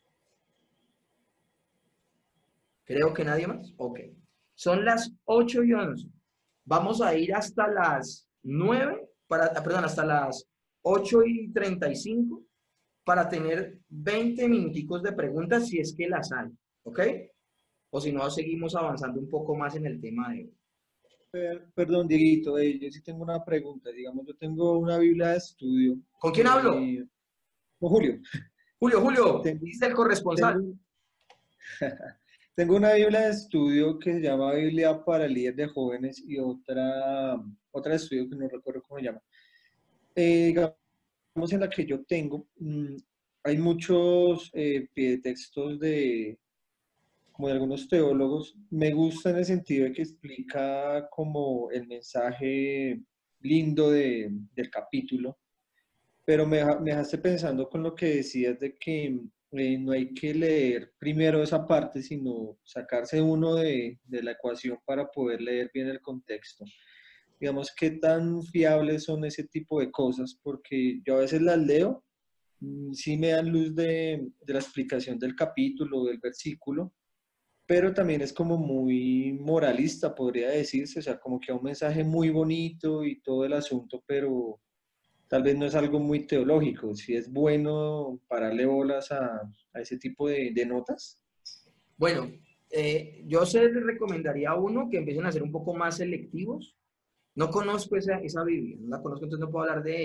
Creo que nadie más. Ok. Son las ocho y once. Vamos a ir hasta las nueve, para, perdón, hasta las ocho y treinta y cinco para tener veinte minuticos de preguntas si es que las hay. ¿Ok? O si no, seguimos avanzando un poco más en el tema de hoy. Perdón, Dieguito, eh, yo sí tengo una pregunta. Digamos, yo tengo una Biblia de estudio. ¿Con quién hablo? Eh, con Julio. Julio, Julio, Tengo, dice el corresponsal. Tengo, tengo una Biblia de estudio que se llama Biblia para líderes de jóvenes y otra, otra de estudio que no recuerdo cómo se llama. Eh, digamos, en la que yo tengo, mmm, hay muchos eh, piedetextos de... como de algunos teólogos, me gusta en el sentido de que explica como el mensaje lindo de, del capítulo, pero me, me dejaste pensando con lo que decías de que eh, no hay que leer primero esa parte, sino sacarse uno de, de la ecuación para poder leer bien el contexto. Digamos, ¿qué tan fiables son ese tipo de cosas? Porque yo a veces las leo, sí me dan luz de, de la explicación del capítulo, del versículo, pero también es como muy moralista, podría decirse, o sea, como que hay un mensaje muy bonito y todo el asunto, pero tal vez no es algo muy teológico. Si es bueno pararle bolas a, a ese tipo de, de notas. Bueno, eh, yo se les recomendaría a uno que empiecen a ser un poco más selectivos. No conozco esa, esa Biblia, no la conozco, entonces no puedo hablar de ella.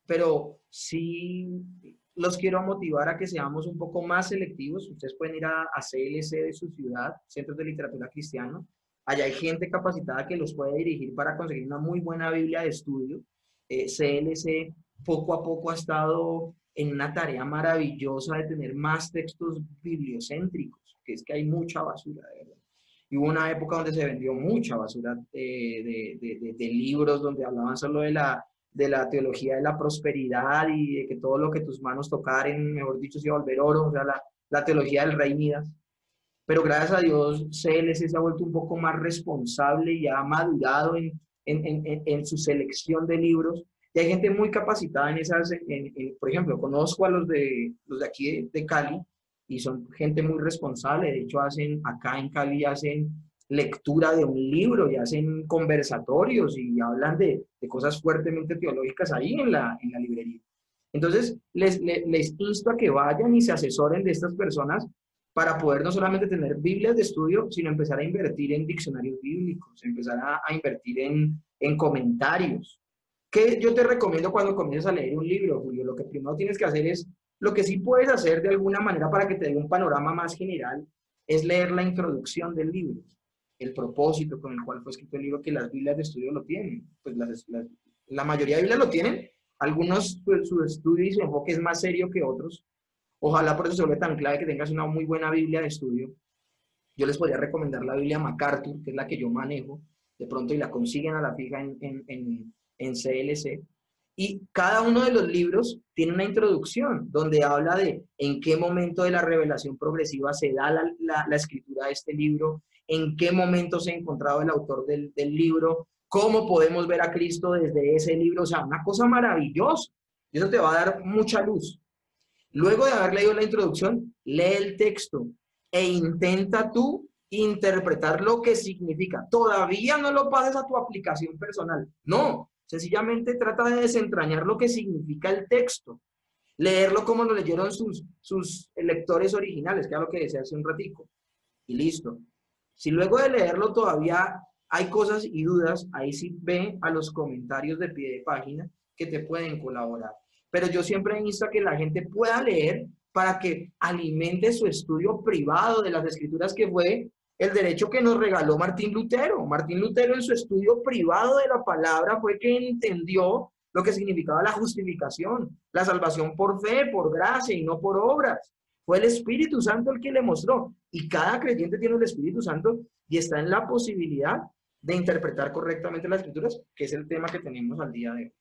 pero sí los quiero motivar a que seamos un poco más selectivos. Ustedes pueden ir a, a C L C de su ciudad, Centros de Literatura Cristiana. Allá hay gente capacitada que los puede dirigir para conseguir una muy buena Biblia de estudio. Eh, C L C poco a poco ha estado en una tarea maravillosa de tener más textos bibliocéntricos, que es que hay mucha basura, de verdad. Y hubo una época donde se vendió mucha basura eh, de, de, de, de libros donde hablaban solo de la, de la teología de la prosperidad y de que todo lo que tus manos tocaren, mejor dicho, se iba a volver oro, o sea, la, la teología del rey Midas. Pero gracias a Dios, C L C se ha vuelto un poco más responsable y ha madurado en, en, en, en su selección de libros. Y hay gente muy capacitada en esas, en, en, por ejemplo, conozco a los de, los de aquí de, de Cali, y son gente muy responsable. De hecho, hacen acá en Cali, hacen lectura de un libro y hacen conversatorios y hablan de, de cosas fuertemente teológicas ahí en la, en la librería. Entonces, les, les, les insto a que vayan y se asesoren de estas personas para poder no solamente tener Biblias de estudio, sino empezar a invertir en diccionarios bíblicos, empezar a, a invertir en, en comentarios. ¿Qué yo te recomiendo cuando comiences a leer un libro, Julio? Lo que primero tienes que hacer es, lo que sí puedes hacer de alguna manera para que te dé un panorama más general, es leer la introducción del libro, el propósito con el cual fue escrito el libro, que las Biblias de estudio lo tienen. Pues las, las, la mayoría de Biblias lo tienen, algunos su, su estudio y su enfoque es más serio que otros. Ojalá por eso se vuelve tan clave que tengas una muy buena Biblia de estudio. Yo les podría recomendar la Biblia MacArthur, que es la que yo manejo, de pronto y la consiguen a la fija en, en, en, en C L C. Y cada uno de los libros tiene una introducción donde habla de en qué momento de la revelación progresiva se da la, la, la escritura de este libro, en qué momento se ha encontrado el autor del, del libro, cómo podemos ver a Cristo desde ese libro. O sea, una cosa maravillosa. Y eso te va a dar mucha luz. Luego de haber leído la introducción, lee el texto e intenta tú interpretar lo que significa. Todavía no lo pases a tu aplicación personal. No, sencillamente trata de desentrañar lo que significa el texto. Leerlo como lo leyeron sus, sus lectores originales, que es lo que decía hace un ratico. Y listo. Si luego de leerlo todavía hay cosas y dudas, ahí sí ve a los comentarios de pie de página que te pueden colaborar. Pero yo siempre insto a que la gente pueda leer para que alimente su estudio privado de las escrituras, que fue el derecho que nos regaló Martín Lutero. Martín Lutero en su estudio privado de la palabra fue que entendió lo que significaba la justificación, la salvación por fe, por gracia y no por obras. Fue el Espíritu Santo el que le mostró. Y cada creyente tiene el Espíritu Santo y está en la posibilidad de interpretar correctamente las escrituras, que es el tema que tenemos al día de hoy.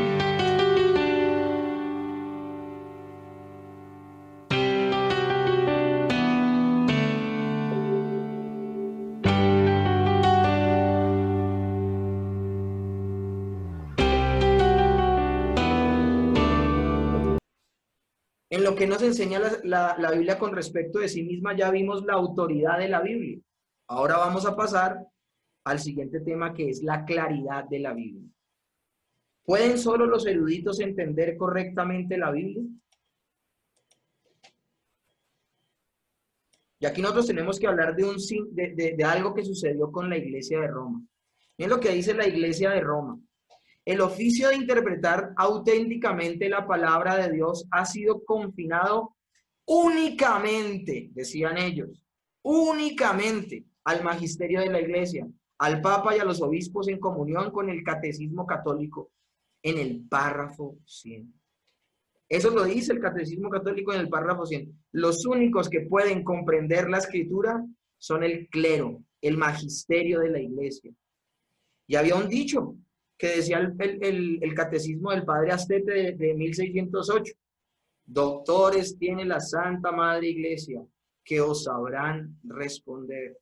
En lo que nos enseña la, la, la Biblia con respecto de sí misma, ya vimos la autoridad de la Biblia. Ahora vamos a pasar al siguiente tema, que es la claridad de la Biblia. ¿Pueden solo los eruditos entender correctamente la Biblia? Y aquí nosotros tenemos que hablar de, un, de, de, de algo que sucedió con la iglesia de Roma. Miren lo que dice la iglesia de Roma. El oficio de interpretar auténticamente la palabra de Dios ha sido confinado únicamente, decían ellos, únicamente al magisterio de la iglesia, al papa y a los obispos en comunión con el catecismo católico, en el párrafo cien. Eso lo dice el catecismo católico en el párrafo cien. Los únicos que pueden comprender la escritura son el clero, el magisterio de la iglesia. Y había un dicho que decía el, el, el catecismo del padre Astete de, de mil seiscientos ocho. Doctores tiene la Santa Madre Iglesia, que os sabrán responder.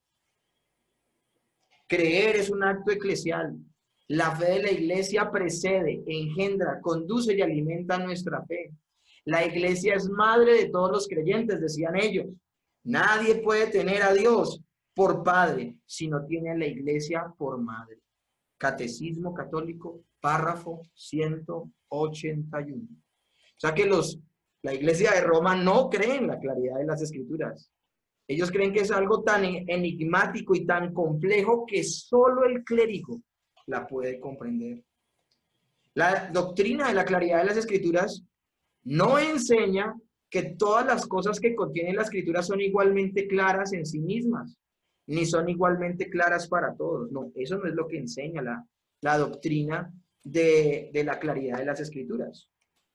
Creer es un acto eclesial. La fe de la iglesia precede, engendra, conduce y alimenta nuestra fe. La iglesia es madre de todos los creyentes, decían ellos. Nadie puede tener a Dios por padre si no tiene a la iglesia por madre. Catecismo Católico, párrafo ciento ochenta y uno. O sea que los, la iglesia de Roma no cree en la claridad de las escrituras. Ellos creen que es algo tan enigmático y tan complejo que solo el clérigo la puede comprender. La doctrina de la claridad de las Escrituras no enseña que todas las cosas que contienen la Escritura son igualmente claras en sí mismas, ni son igualmente claras para todos. No, eso no es lo que enseña la, la doctrina de, de la claridad de las Escrituras.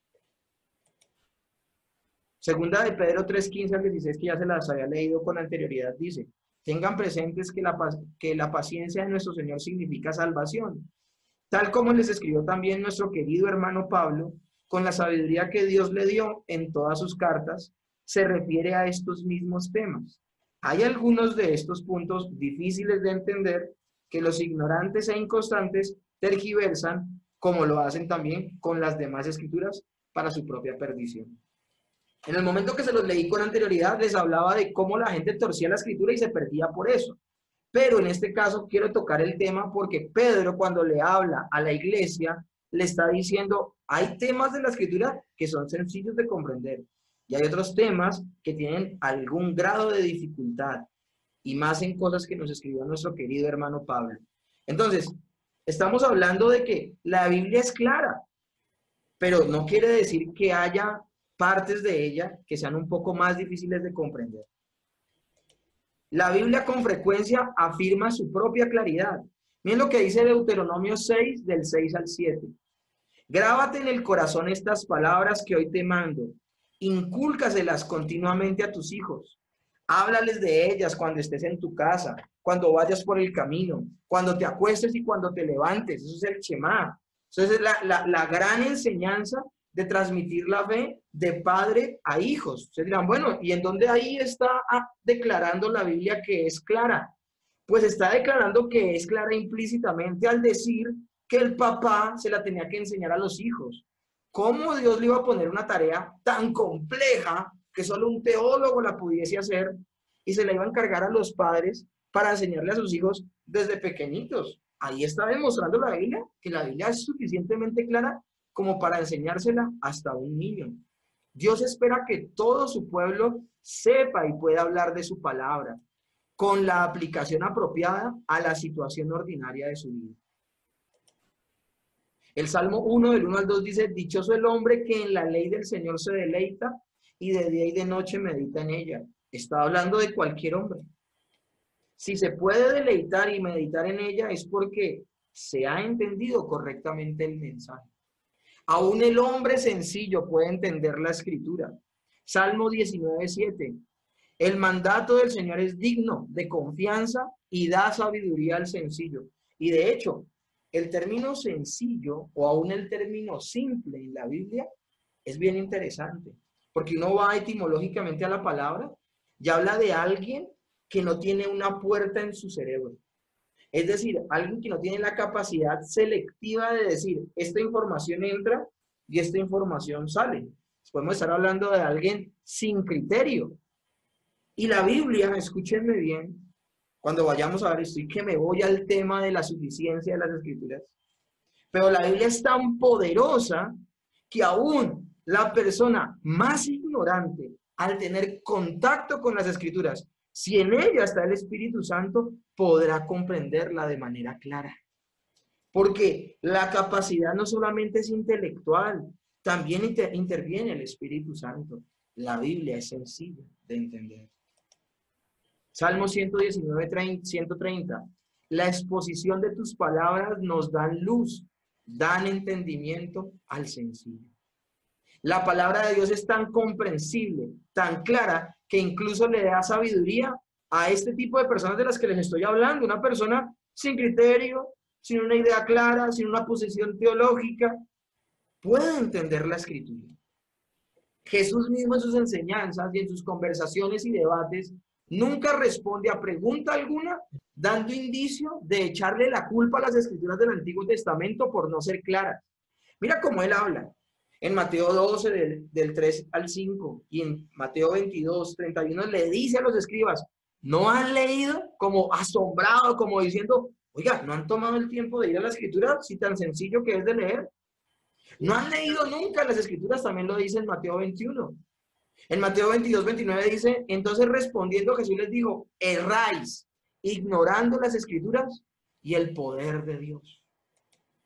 Segunda de Pedro tres, quince al dieciséis, que ya se las había leído con anterioridad, dice: tengan presentes que la, que la paciencia de nuestro Señor significa salvación, tal como les escribió también nuestro querido hermano Pablo, con la sabiduría que Dios le dio en todas sus cartas, se refiere a estos mismos temas. Hay algunos de estos puntos difíciles de entender que los ignorantes e inconstantes tergiversan, como lo hacen también con las demás escrituras, para su propia perdición. En el momento que se los leí con anterioridad, les hablaba de cómo la gente torcía la escritura y se perdía por eso. Pero en este caso quiero tocar el tema porque Pedro, cuando le habla a la iglesia, le está diciendo, hay temas de la escritura que son sencillos de comprender y hay otros temas que tienen algún grado de dificultad, y más en cosas que nos escribió nuestro querido hermano Pablo. Entonces, estamos hablando de que la Biblia es clara, pero no quiere decir que haya partes de ella que sean un poco más difíciles de comprender. La Biblia con frecuencia afirma su propia claridad. Miren lo que dice Deuteronomio seis, del seis al siete. Grábate en el corazón estas palabras que hoy te mando. Incúlcaselas continuamente a tus hijos. Háblales de ellas cuando estés en tu casa, cuando vayas por el camino, cuando te acuestes y cuando te levantes. Eso es el Shema. Eso es la, la, la gran enseñanza de transmitir la fe de padre a hijos. Ustedes dirán, bueno, ¿y en dónde ahí está ah, declarando la Biblia que es clara? Pues está declarando que es clara implícitamente al decir que el papá se la tenía que enseñar a los hijos. ¿Cómo Dios le iba a poner una tarea tan compleja que solo un teólogo la pudiese hacer y se la iba a encargar a los padres para enseñarle a sus hijos desde pequeñitos? Ahí está demostrando la Biblia que la Biblia es suficientemente clara como para enseñársela hasta un niño. Dios espera que todo su pueblo sepa y pueda hablar de su palabra con la aplicación apropiada a la situación ordinaria de su vida. El Salmo uno, del uno al dos dice, dichoso el hombre que en la ley del Señor se deleita y de día y de noche medita en ella. Está hablando de cualquier hombre. Si se puede deleitar y meditar en ella es porque se ha entendido correctamente el mensaje. Aún el hombre sencillo puede entender la escritura. Salmo diecinueve, siete. El mandato del Señor es digno de confianza y da sabiduría al sencillo. Y de hecho, el término sencillo o aún el término simple en la Biblia es bien interesante, porque uno va etimológicamente a la palabra y habla de alguien que no tiene una puerta en su cerebro. Es decir, alguien que no tiene la capacidad selectiva de decir, esta información entra y esta información sale. Podemos estar hablando de alguien sin criterio. Y la Biblia, escúchenme bien, cuando vayamos a ver esto, y que me voy al tema de la suficiencia de las Escrituras, pero la Biblia es tan poderosa que aún la persona más ignorante, al tener contacto con las Escrituras, si en ella está el Espíritu Santo, podrá comprenderla de manera clara. Porque la capacidad no solamente es intelectual, también inter interviene el Espíritu Santo. La Biblia es sencilla de entender. Salmo ciento diecinueve, ciento treinta. La exposición de tus palabras nos dan luz, dan entendimiento al sencillo. La palabra de Dios es tan comprensible, tan clara, que incluso le da sabiduría a este tipo de personas de las que les estoy hablando. Una persona sin criterio, sin una idea clara, sin una posición teológica, puede entender la Escritura. Jesús mismo en sus enseñanzas y en sus conversaciones y debates nunca responde a pregunta alguna, dando indicio de echarle la culpa a las Escrituras del Antiguo Testamento por no ser claras. Mira cómo él habla. En Mateo doce, del, del tres al cinco, y en Mateo veintidós, treinta y uno, le dice a los escribas, ¿no han leído? Como asombrado, como diciendo, oiga, ¿no han tomado el tiempo de ir a la Escritura? Si tan sencillo que es de leer. ¿No han leído nunca las Escrituras? También lo dice en Mateo veintiuno. En Mateo veintidós, veintinueve dice, entonces respondiendo Jesús les dijo, erráis, ignorando las Escrituras y el poder de Dios.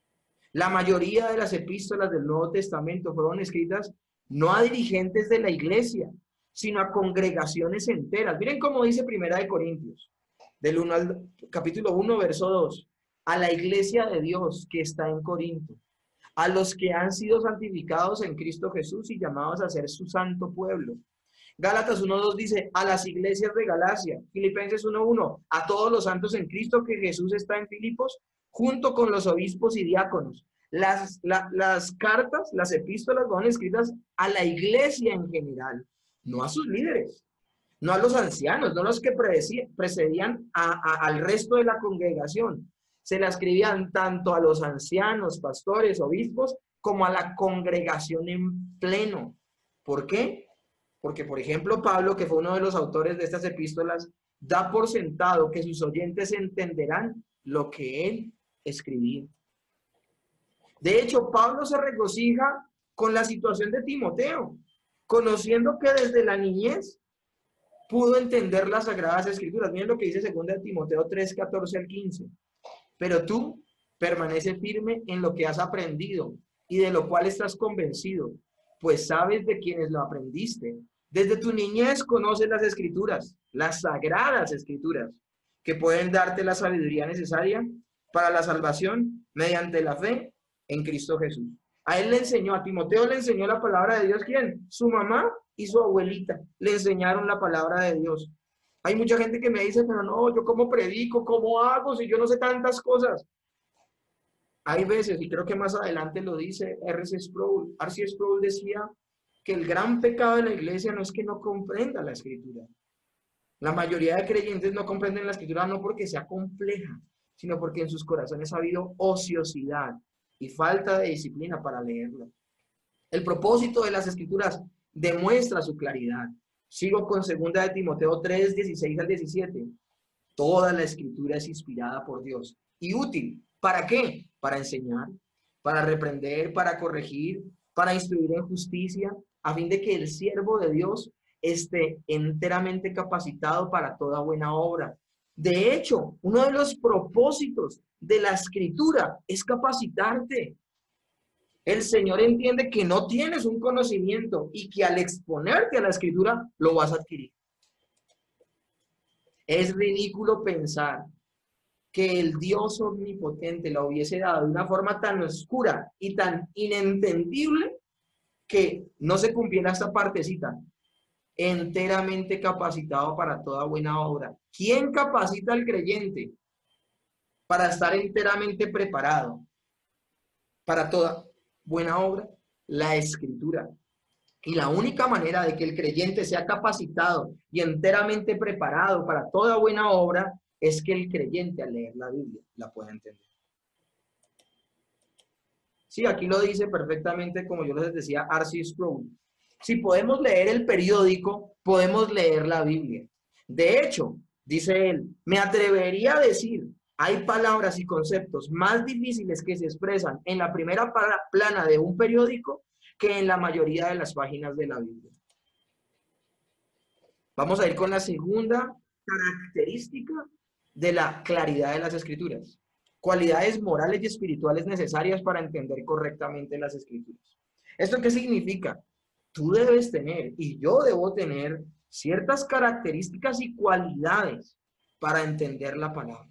La mayoría de las epístolas del Nuevo Testamento fueron escritas no a dirigentes de la iglesia, sino a congregaciones enteras. Miren cómo dice Primera de Corintios, del uno al capítulo uno, verso dos. A la iglesia de Dios que está en Corinto, a los que han sido santificados en Cristo Jesús y llamados a ser su santo pueblo. Gálatas uno dos dice, a las iglesias de Galacia. Filipenses uno uno, a todos los santos en Cristo que Jesús está en Filipos, junto con los obispos y diáconos. Las, la, las cartas, las epístolas van escritas a la iglesia en general, no a sus líderes, no a los ancianos, no los que precedían a, a, al resto de la congregación. Se la escribían tanto a los ancianos, pastores, obispos, como a la congregación en pleno. ¿Por qué? Porque, por ejemplo, Pablo, que fue uno de los autores de estas epístolas, da por sentado que sus oyentes entenderán lo que él escribía. De hecho, Pablo se regocija con la situación de Timoteo, conociendo que desde la niñez pudo entender las Sagradas Escrituras. Miren lo que dice segunda de Timoteo tres, catorce al quince. Pero tú permanece firme en lo que has aprendido y de lo cual estás convencido, pues sabes de quienes lo aprendiste. Desde tu niñez conoces las Escrituras, las Sagradas Escrituras, que pueden darte la sabiduría necesaria para la salvación mediante la fe en Cristo Jesús. A él le enseñó, a Timoteo le enseñó la palabra de Dios, ¿quién? Su mamá y su abuelita le enseñaron la palabra de Dios. Hay mucha gente que me dice, pero no, yo cómo predico, cómo hago, si yo no sé tantas cosas. Hay veces, y creo que más adelante lo dice R C Sproul, R C Sproul decía que el gran pecado de la iglesia no es que no comprenda la Escritura. La mayoría de creyentes no comprenden la Escritura no porque sea compleja, sino porque en sus corazones ha habido ociosidad y falta de disciplina para leerla. El propósito de las Escrituras demuestra su claridad. Sigo con segunda de Timoteo tres, dieciséis al diecisiete. Toda la Escritura es inspirada por Dios y útil. ¿Para qué? Para enseñar, para reprender, para corregir, para instruir en justicia, a fin de que el siervo de Dios esté enteramente capacitado para toda buena obra. De hecho, uno de los propósitos de la Escritura es capacitarte. El Señor entiende que no tienes un conocimiento y que al exponerte a la Escritura lo vas a adquirir. Es ridículo pensar que el Dios omnipotente la hubiese dado de una forma tan oscura y tan inentendible que no se cumpliera esta partecita. Enteramente capacitado para toda buena obra. ¿Quién capacita al creyente para estar enteramente preparado para toda buena obra? La Escritura. Y la única manera de que el creyente sea capacitado y enteramente preparado para toda buena obra es que el creyente al leer la Biblia la pueda entender. Sí, aquí lo dice perfectamente, como yo les decía, R C Sproul. Si podemos leer el periódico, podemos leer la Biblia. De hecho, dice él, me atrevería a decir, hay palabras y conceptos más difíciles que se expresan en la primera plana de un periódico que en la mayoría de las páginas de la Biblia. Vamos a ir con la segunda característica de la claridad de las Escrituras. Cualidades morales y espirituales necesarias para entender correctamente las Escrituras. ¿Esto qué significa? Tú debes tener, y yo debo tener, ciertas características y cualidades para entender la palabra.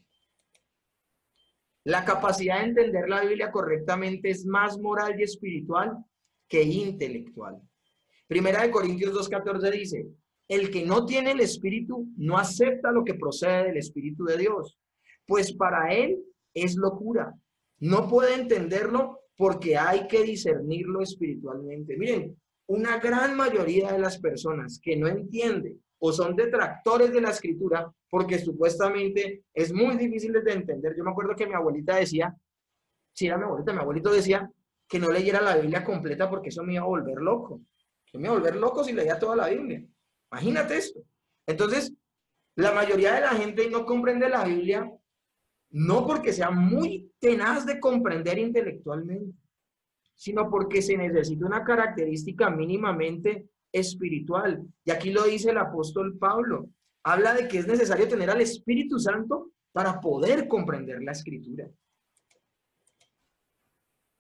La capacidad de entender la Biblia correctamente es más moral y espiritual que intelectual. Primera de Corintios dos catorce dice, el que no tiene el Espíritu no acepta lo que procede del Espíritu de Dios, pues para él es locura. No puede entenderlo porque hay que discernirlo espiritualmente. Miren, una gran mayoría de las personas que no entienden o son detractores de la Escritura porque supuestamente es muy difícil de entender. Yo me acuerdo que mi abuelita decía, si era mi abuelita, mi abuelito decía que no leyera la Biblia completa porque eso me iba a volver loco. Yo me iba a volver loco si leía toda la Biblia. Imagínate esto. Entonces, la mayoría de la gente no comprende la Biblia no porque sea muy tenaz de comprender intelectualmente, sino porque se necesita una característica mínimamente espiritual. Y aquí lo dice el apóstol Pablo. Habla de que es necesario tener al Espíritu Santo para poder comprender la Escritura.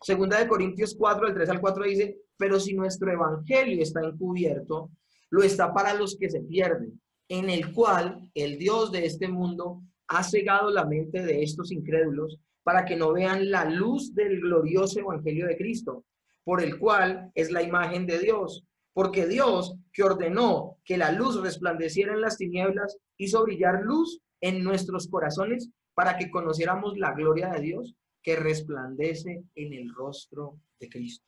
Segunda de Corintios cuatro, del tres al cuatro dice, pero si nuestro evangelio está encubierto, lo está para los que se pierden, en el cual el Dios de este mundo ha cegado la mente de estos incrédulos para que no vean la luz del glorioso evangelio de Cristo, por el cual es la imagen de Dios. Porque Dios, que ordenó que la luz resplandeciera en las tinieblas, hizo brillar luz en nuestros corazones para que conociéramos la gloria de Dios que resplandece en el rostro de Cristo.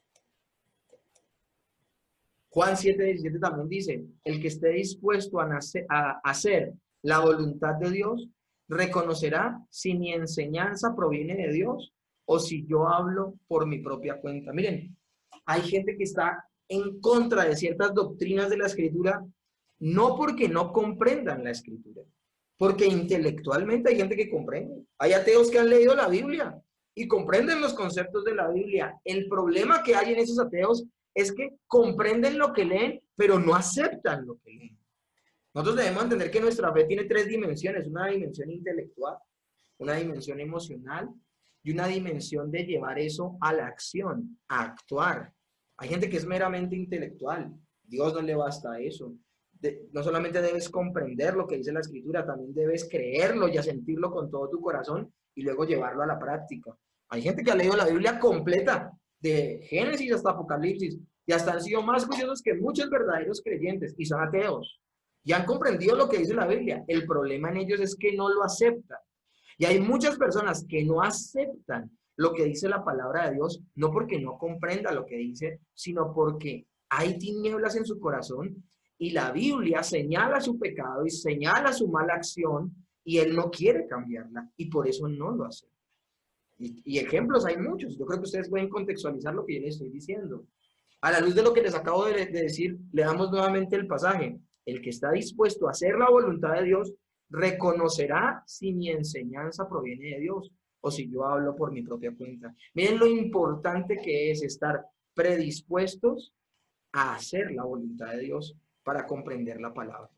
Juan siete diecisiete también dice, el que esté dispuesto a, nacer, a hacer la voluntad de Dios, reconocerá si mi enseñanza proviene de Dios o si yo hablo por mi propia cuenta. Miren, hay gente que está en contra de ciertas doctrinas de la Escritura, no porque no comprendan la Escritura, porque intelectualmente hay gente que comprende. Hay ateos que han leído la Biblia y comprenden los conceptos de la Biblia. El problema que hay en esos ateos es que comprenden lo que leen, pero no aceptan lo que leen. Nosotros debemos entender que nuestra fe tiene tres dimensiones, una dimensión intelectual, una dimensión emocional y una dimensión de llevar eso a la acción, a actuar. Hay gente que es meramente intelectual, Dios no le basta eso. De, no solamente debes comprender lo que dice la Escritura, también debes creerlo y a sentirlo con todo tu corazón y luego llevarlo a la práctica. Hay gente que ha leído la Biblia completa, de Génesis hasta Apocalipsis, y hasta han sido más curiosos que muchos verdaderos creyentes, y son ateos, y han comprendido lo que dice la Biblia. El problema en ellos es que no lo aceptan. Y hay muchas personas que no aceptan lo que dice la palabra de Dios, no porque no comprenda lo que dice, sino porque hay tinieblas en su corazón, y la Biblia señala su pecado y señala su mala acción, y él no quiere cambiarla, y por eso no lo hace. Y, y ejemplos hay muchos. Yo creo que ustedes pueden contextualizar lo que yo les estoy diciendo. A la luz de lo que les acabo de, de decir, le damos nuevamente el pasaje. El que está dispuesto a hacer la voluntad de Dios, reconocerá si mi enseñanza proviene de Dios o si yo hablo por mi propia cuenta. Miren lo importante que es estar predispuestos a hacer la voluntad de Dios para comprender la palabra.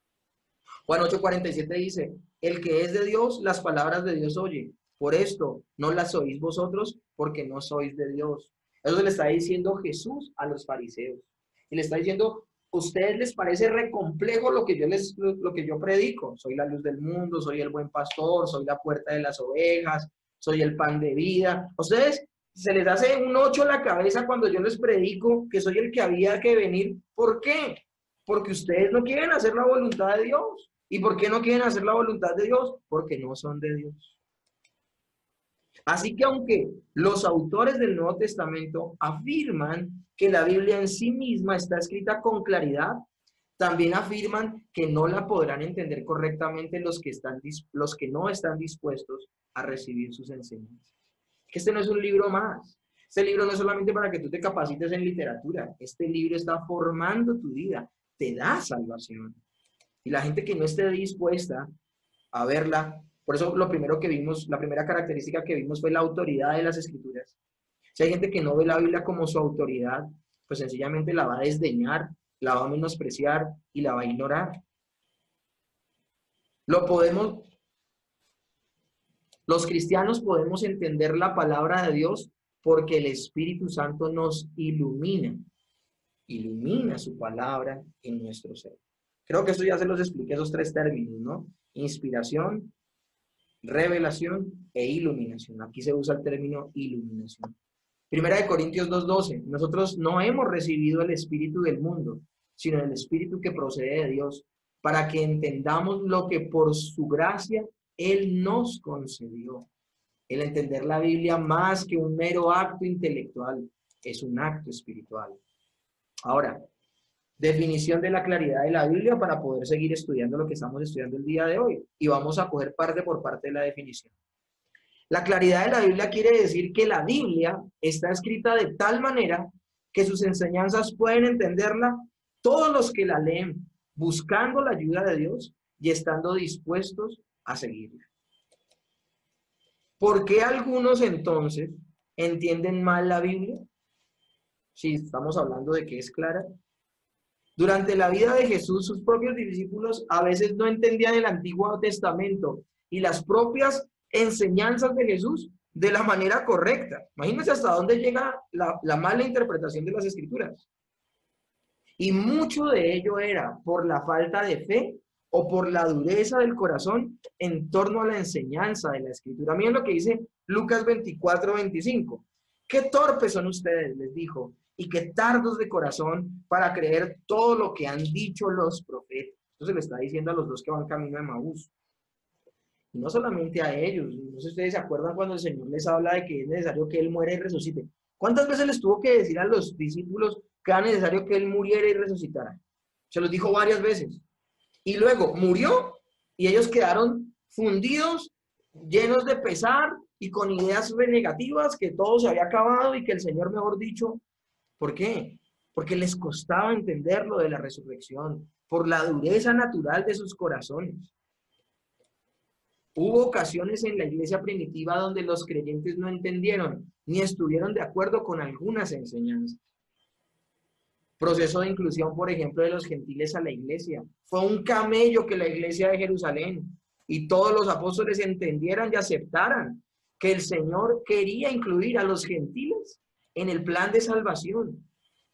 Juan ocho cuarenta y siete dice, el que es de Dios, las palabras de Dios oye. Por esto no las oís vosotros, porque no sois de Dios. Eso le está diciendo Jesús a los fariseos. Y le está diciendo, ¿a ustedes les parece re complejo lo que yo les, lo que yo predico? Soy la luz del mundo, soy el buen pastor, soy la puerta de las ovejas, soy el pan de vida. ¿A ustedes se les hace un ocho en la cabeza cuando yo les predico que soy el que había que venir? ¿Por qué? Porque ustedes no quieren hacer la voluntad de Dios. ¿Y por qué no quieren hacer la voluntad de Dios? Porque no son de Dios. Así que aunque los autores del Nuevo Testamento afirman que la Biblia en sí misma está escrita con claridad, también afirman que no la podrán entender correctamente los que, están, los que no están dispuestos a recibir sus enseñanzas. Que este no es un libro más. Este libro no es solamente para que tú te capacites en literatura. Este libro está formando tu vida, te da salvación. Y la gente que no esté dispuesta a verla, por eso lo primero que vimos, la primera característica que vimos fue la autoridad de las Escrituras. Si hay gente que no ve la Biblia como su autoridad, pues sencillamente la va a desdeñar, la va a menospreciar y la va a ignorar. Lo podemos, los cristianos podemos entender la palabra de Dios porque el Espíritu Santo nos ilumina, ilumina su palabra en nuestro ser. Creo que eso ya se los expliqué, esos tres términos, ¿no? Inspiración, revelación e iluminación. Aquí se usa el término iluminación. Primera de Corintios dos doce. Nosotros no hemos recibido el espíritu del mundo, sino el espíritu que procede de Dios, para que entendamos lo que por su gracia Él nos concedió. El entender la Biblia más que un mero acto intelectual, es un acto espiritual. Ahora, definición de la claridad de la Biblia para poder seguir estudiando lo que estamos estudiando el día de hoy. Y vamos a coger parte por parte de la definición. La claridad de la Biblia quiere decir que la Biblia está escrita de tal manera que sus enseñanzas pueden entenderla todos los que la leen, buscando la ayuda de Dios y estando dispuestos a seguirla. ¿Por qué algunos entonces entienden mal la Biblia? Si estamos hablando de que es clara. Durante la vida de Jesús, sus propios discípulos a veces no entendían el Antiguo Testamento y las propias enseñanzas de Jesús de la manera correcta. Imagínense hasta dónde llega la, la mala interpretación de las Escrituras. Y mucho de ello era por la falta de fe o por la dureza del corazón en torno a la enseñanza de la Escritura. Miren lo que dice Lucas veinticuatro, veinticinco. Qué torpes son ustedes, les dijo, y qué tardos de corazón para creer todo lo que han dicho los profetas. Esto se le está diciendo a los dos que van camino de Emaús. Y no solamente a ellos. No sé si ustedes se acuerdan cuando el Señor les habla de que es necesario que Él muera y resucite. ¿Cuántas veces les tuvo que decir a los discípulos que era necesario que Él muriera y resucitara? Se los dijo varias veces. Y luego murió y ellos quedaron fundidos, llenos de pesar y con ideas negativas, que todo se había acabado y que el Señor, mejor dicho, ¿por qué? Porque les costaba entender lo de la resurrección, por la dureza natural de sus corazones. Hubo ocasiones en la iglesia primitiva donde los creyentes no entendieron ni estuvieron de acuerdo con algunas enseñanzas. Proceso de inclusión, por ejemplo, de los gentiles a la iglesia. Fue un camello que la iglesia de Jerusalén y todos los apóstoles entendieran y aceptaran que el Señor quería incluir a los gentiles en el plan de salvación.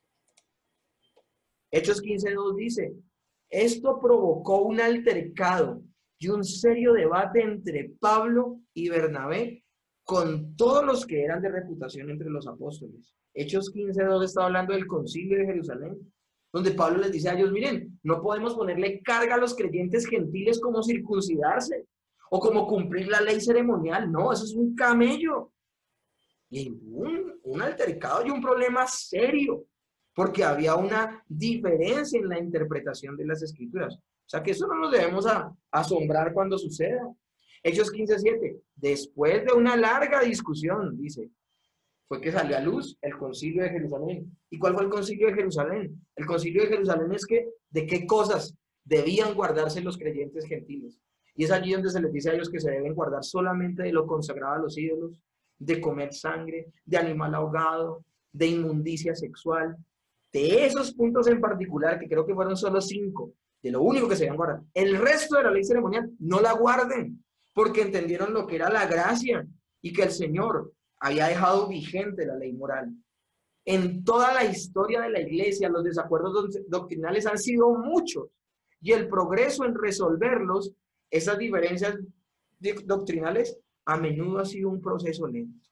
Hechos quince, dos dice, esto provocó un altercado y un serio debate entre Pablo y Bernabé con todos los que eran de reputación entre los apóstoles. Hechos quince, dos está hablando del concilio de Jerusalén, donde Pablo les dice a ellos, miren, no podemos ponerle carga a los creyentes gentiles como circuncidarse o como cumplir la ley ceremonial. No, eso es un camello. Y un, un altercado y un problema serio, porque había una diferencia en la interpretación de las Escrituras. O sea que eso no nos debemos a, asombrar cuando suceda. Hechos quince, siete. Después de una larga discusión, dice, fue que salió a luz el concilio de Jerusalén. ¿Y cuál fue el concilio de Jerusalén? El concilio de Jerusalén es que de qué cosas debían guardarse los creyentes gentiles. Y es allí donde se les dice a ellos que se deben guardar solamente de lo consagrado a los ídolos, de comer sangre, de animal ahogado, de inmundicia sexual. De esos puntos en particular, que creo que fueron solo cinco, de lo único que se deben guardar. El resto de la ley ceremonial no la guarden, porque entendieron lo que era la gracia y que el Señor había dejado vigente la ley moral. En toda la historia de la iglesia, los desacuerdos doctrinales han sido muchos y el progreso en resolverlos, esas diferencias doctrinales, a menudo ha sido un proceso lento.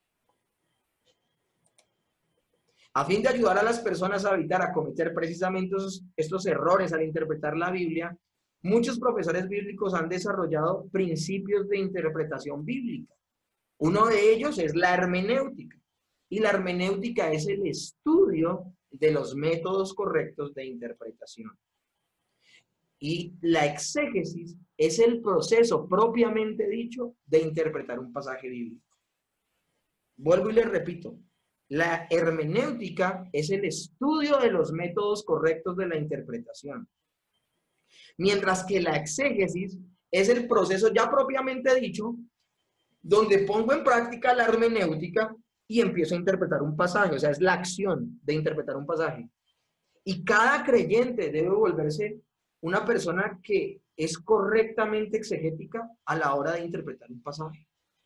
A fin de ayudar a las personas a evitar a cometer precisamente esos, estos errores al interpretar la Biblia, muchos profesores bíblicos han desarrollado principios de interpretación bíblica. Uno de ellos es la hermenéutica. Y la hermenéutica es el estudio de los métodos correctos de interpretación. Y la exégesis es el proceso propiamente dicho de interpretar un pasaje bíblico. Vuelvo y les repito. La hermenéutica es el estudio de los métodos correctos de la interpretación. Mientras que la exégesis es el proceso ya propiamente dicho, donde pongo en práctica la hermenéutica y empiezo a interpretar un pasaje. O sea, es la acción de interpretar un pasaje. Y cada creyente debe volverse una persona que es correctamente exegética a la hora de interpretar un pasaje.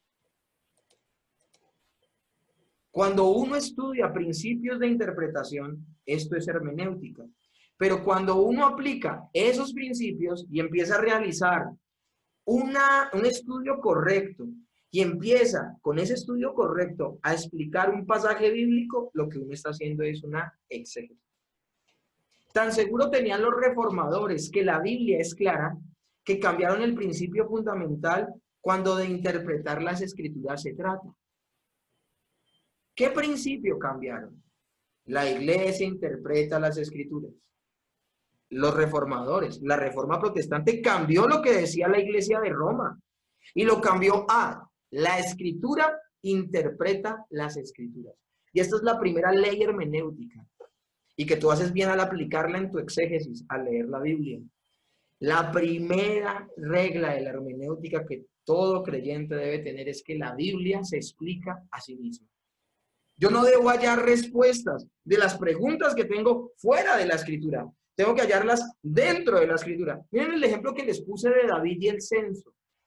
Cuando uno estudia principios de interpretación, esto es hermenéutica. Pero cuando uno aplica esos principios y empieza a realizar una, un estudio correcto y empieza con ese estudio correcto a explicar un pasaje bíblico, lo que uno está haciendo es una exégesis. Tan seguro tenían los reformadores que la Biblia es clara, que cambiaron el principio fundamental cuando de interpretar las Escrituras se trata. ¿Qué principio cambiaron? La iglesia interpreta las Escrituras. Los reformadores, la reforma protestante cambió lo que decía la iglesia de Roma y lo cambió a la Escritura interpreta las Escrituras. Y esta es la primera ley hermenéutica y que tú haces bien al aplicarla en tu exégesis, al leer la Biblia. La primera regla de la hermenéutica que todo creyente debe tener es que la Biblia se explica a sí misma. Yo no debo hallar respuestas de las preguntas que tengo fuera de la Escritura. Tengo que hallarlas dentro de la Escritura. Miren el ejemplo que les puse de David y el censo.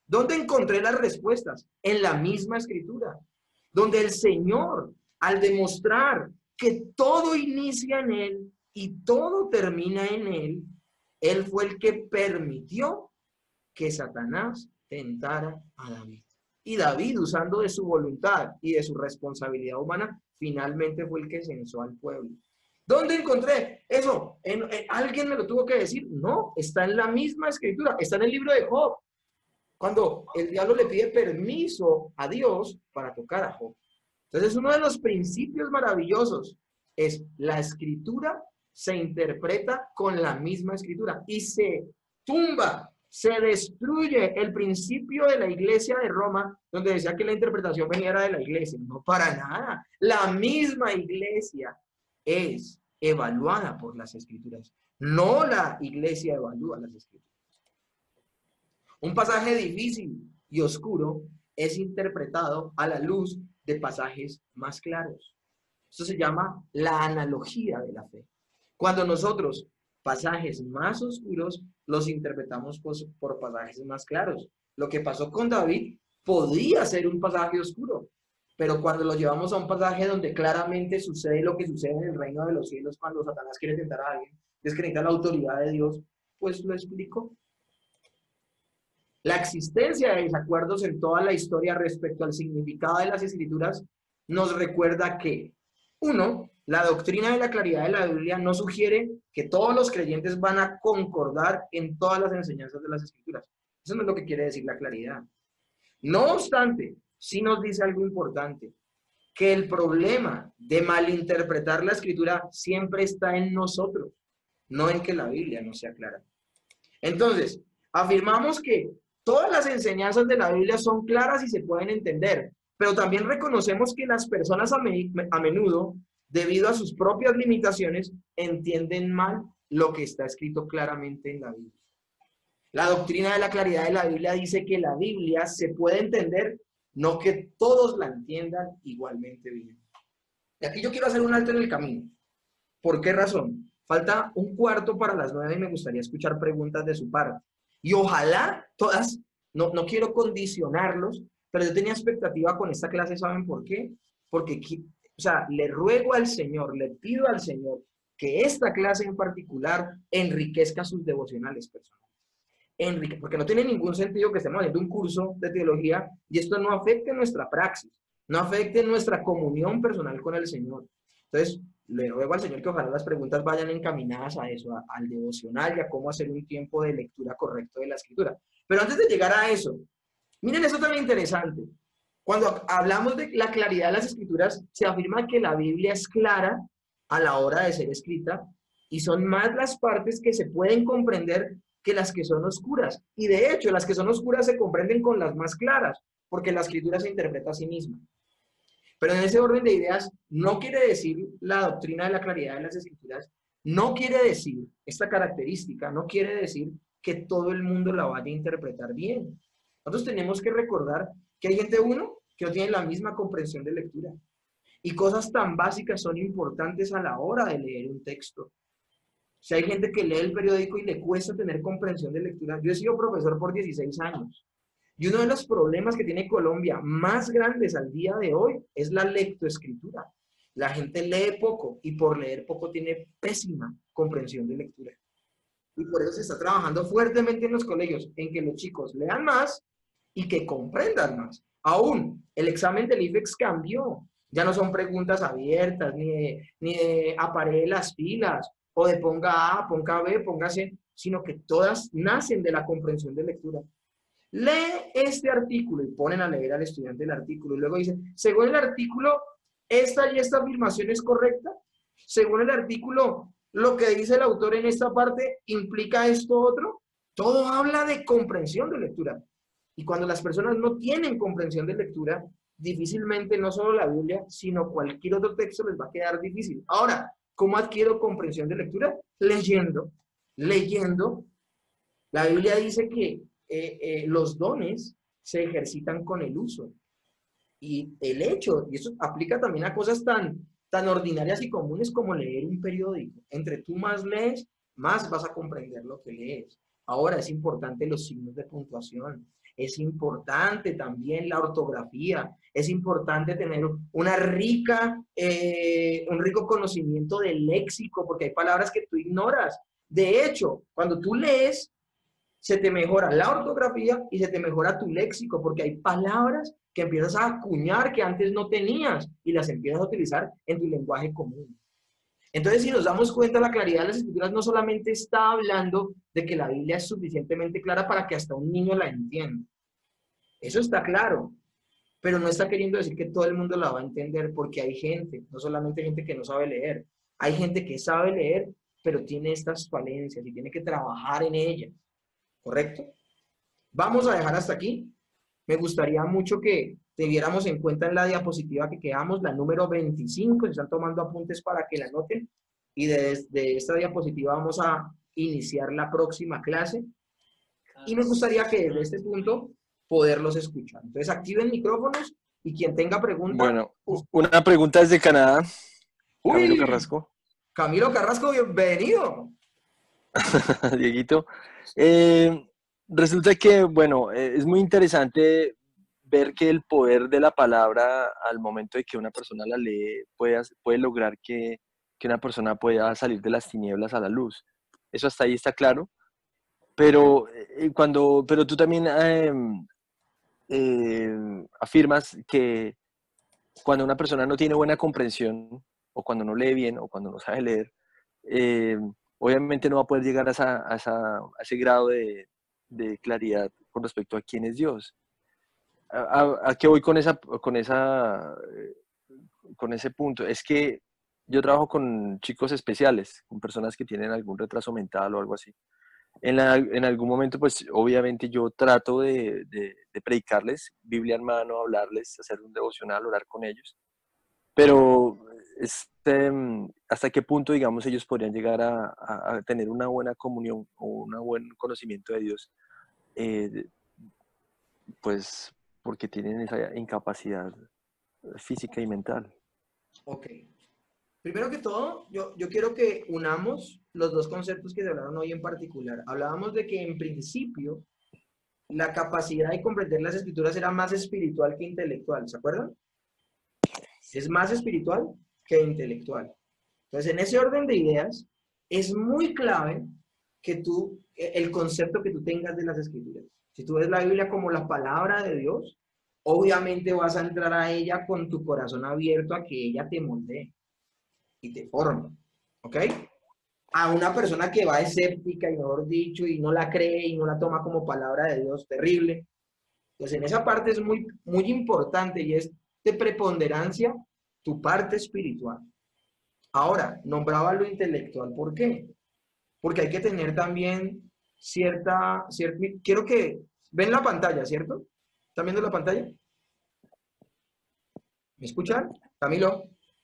¿Dónde encontré las respuestas? En la misma escritura, donde el Señor, al demostrar que todo inicia en Él y todo termina en Él, Él fue el que permitió que Satanás tentara a David. Y David, usando de su voluntad y de su responsabilidad humana, finalmente fue el que censó al pueblo. ¿Dónde encontré eso? ¿En, en, ¿Alguien me lo tuvo que decir? No, está en la misma escritura, está en el libro de Job. Cuando el diablo le pide permiso a Dios para tocar a Job. Entonces, uno de los principios maravillosos es la escritura se interpreta con la misma escritura y se tumba, se destruye el principio de la iglesia de Roma, donde decía que la interpretación venía de la iglesia. No, para nada. La misma iglesia es evaluada por las escrituras. No la iglesia evalúa las escrituras. Un pasaje difícil y oscuro es interpretado a la luz de pasajes más claros. Esto se llama la analogía de la fe. Cuando nosotros pasajes más oscuros los interpretamos por, por pasajes más claros. Lo que pasó con David podía ser un pasaje oscuro, pero cuando lo llevamos a un pasaje donde claramente sucede lo que sucede en el reino de los cielos cuando Satanás quiere tentar a alguien, descreditar la autoridad de Dios, pues lo explico. La existencia de desacuerdos en toda la historia respecto al significado de las escrituras nos recuerda que, uno, la doctrina de la claridad de la Biblia no sugiere que todos los creyentes van a concordar en todas las enseñanzas de las escrituras. Eso no es lo que quiere decir la claridad. No obstante, sí nos dice algo importante, que el problema de malinterpretar la escritura siempre está en nosotros, no en que la Biblia no sea clara. Entonces, afirmamos que todas las enseñanzas de la Biblia son claras y se pueden entender, pero también reconocemos que las personas a, me, a menudo, debido a sus propias limitaciones, entienden mal lo que está escrito claramente en la Biblia. La doctrina de la claridad de la Biblia dice que la Biblia se puede entender, no que todos la entiendan igualmente bien. Y aquí yo quiero hacer un alto en el camino. ¿Por qué razón? Falta un cuarto para las nueve y me gustaría escuchar preguntas de su parte. Y ojalá todas, no, no quiero condicionarlos, pero yo tenía expectativa con esta clase, ¿saben por qué? Porque, o sea, le ruego al Señor, le pido al Señor que esta clase en particular enriquezca sus devocionales personales. Enrique, porque no tiene ningún sentido que estemos haciendo un curso de teología y esto no afecte nuestra praxis, no afecte nuestra comunión personal con el Señor. Entonces, le ruego al Señor que ojalá las preguntas vayan encaminadas a eso, a, al devocional y a cómo hacer un tiempo de lectura correcto de la Escritura. Pero antes de llegar a eso, miren eso también interesante. Cuando hablamos de la claridad de las Escrituras, se afirma que la Biblia es clara a la hora de ser escrita y son más las partes que se pueden comprender que las que son oscuras. Y de hecho, las que son oscuras se comprenden con las más claras, porque la Escritura se interpreta a sí misma. Pero en ese orden de ideas, no quiere decir la doctrina de la claridad de las Escrituras, no quiere decir esta característica, no quiere decir que todo el mundo la vaya a interpretar bien. Nosotros tenemos que recordar que hay gente, uno, que no tiene la misma comprensión de lectura. Y cosas tan básicas son importantes a la hora de leer un texto. O sea, hay gente que lee el periódico y le cuesta tener comprensión de lectura. Yo he sido profesor por dieciséis años. Y uno de los problemas que tiene Colombia más grandes al día de hoy es la lectoescritura. La gente lee poco y por leer poco tiene pésima comprensión de lectura. Y por eso se está trabajando fuertemente en los colegios, en que los chicos lean más y que comprendan más. Aún, el examen del I F E X cambió. Ya no son preguntas abiertas, ni de, ni de aparee las pilas, o de ponga A, ponga B, ponga C, sino que todas nacen de la comprensión de lectura. Lee este artículo y ponen a leer al estudiante el artículo y luego dicen, según el artículo, esta y esta afirmación es correcta. Según el artículo, lo que dice el autor en esta parte implica esto otro. Todo habla de comprensión de lectura. Y cuando las personas no tienen comprensión de lectura, difícilmente no solo la Biblia, sino cualquier otro texto les va a quedar difícil. Ahora, ¿cómo adquiero comprensión de lectura? Leyendo. Leyendo. La Biblia dice que Eh, eh, los dones se ejercitan con el uso. Y el hecho, y eso aplica también a cosas tan, tan ordinarias y comunes como leer un periódico. Entre tú más lees, más vas a comprender lo que lees. Ahora es importante los signos de puntuación, es importante también la ortografía, es importante tener una rica, eh, un rico conocimiento del léxico, porque hay palabras que tú ignoras. De hecho, cuando tú lees, se te mejora la ortografía y se te mejora tu léxico, porque hay palabras que empiezas a acuñar que antes no tenías y las empiezas a utilizar en tu lenguaje común. Entonces, si nos damos cuenta, la claridad de las escrituras no solamente está hablando de que la Biblia es suficientemente clara para que hasta un niño la entienda. Eso está claro, pero no está queriendo decir que todo el mundo la va a entender, porque hay gente, no solamente gente que no sabe leer, hay gente que sabe leer, pero tiene estas falencias y tiene que trabajar en ellas. ¿Correcto? Vamos a dejar hasta aquí. Me gustaría mucho que tuviéramos en cuenta en la diapositiva que quedamos, la número veinticinco, se están tomando apuntes para que la anoten, y desde esta diapositiva vamos a iniciar la próxima clase, y me gustaría que desde este punto poderlos escuchar. Entonces activen micrófonos y quien tenga preguntas. Bueno, una pregunta desde Canadá. Camilo Uy, Carrasco. Camilo Carrasco, bienvenido. Dieguito. Eh, resulta que, bueno, eh, es muy interesante ver que el poder de la palabra al momento de que una persona la lee puede, puede lograr que, que una persona pueda salir de las tinieblas a la luz. Eso hasta ahí está claro. Pero, eh, cuando, pero tú también eh, eh, afirmas que cuando una persona no tiene buena comprensión, o cuando no lee bien, o cuando no sabe leer, eh, obviamente no va a poder llegar a, esa, a, esa, a ese grado de, de claridad con respecto a quién es Dios. ¿A, a, a qué voy con, esa, con, esa, con ese punto? Es que yo trabajo con chicos especiales, con personas que tienen algún retraso mental o algo así. En, la, en algún momento, pues obviamente yo trato de, de, de predicarles, Biblia en mano, hablarles, hacer un devocional, orar con ellos. Pero este, ¿hasta qué punto, digamos, ellos podrían llegar a, a, a tener una buena comunión o un buen conocimiento de Dios? Eh, pues porque tienen esa incapacidad física y mental. Ok. Primero que todo, yo, yo quiero que unamos los dos conceptos que se hablaron hoy en particular. Hablábamos de que en principio la capacidad de comprender las escrituras era más espiritual que intelectual, ¿se acuerdan? Es más espiritual que intelectual. Entonces, en ese orden de ideas, es muy clave que tú, el concepto que tú tengas de las escrituras. Si tú ves la Biblia como la palabra de Dios, obviamente vas a entrar a ella con tu corazón abierto a que ella te moldee y te forme, ¿ok? A una persona que va escéptica y mejor dicho, y no la cree y no la toma como palabra de Dios, terrible. Entonces, en esa parte es muy, muy importante y es de preponderancia tu parte espiritual. Ahora, nombraba lo intelectual, ¿por qué? Porque hay que tener también cierta, cierta... Quiero que... ¿Ven la pantalla, cierto? ¿Están viendo la pantalla? ¿Me escuchan? Camilo.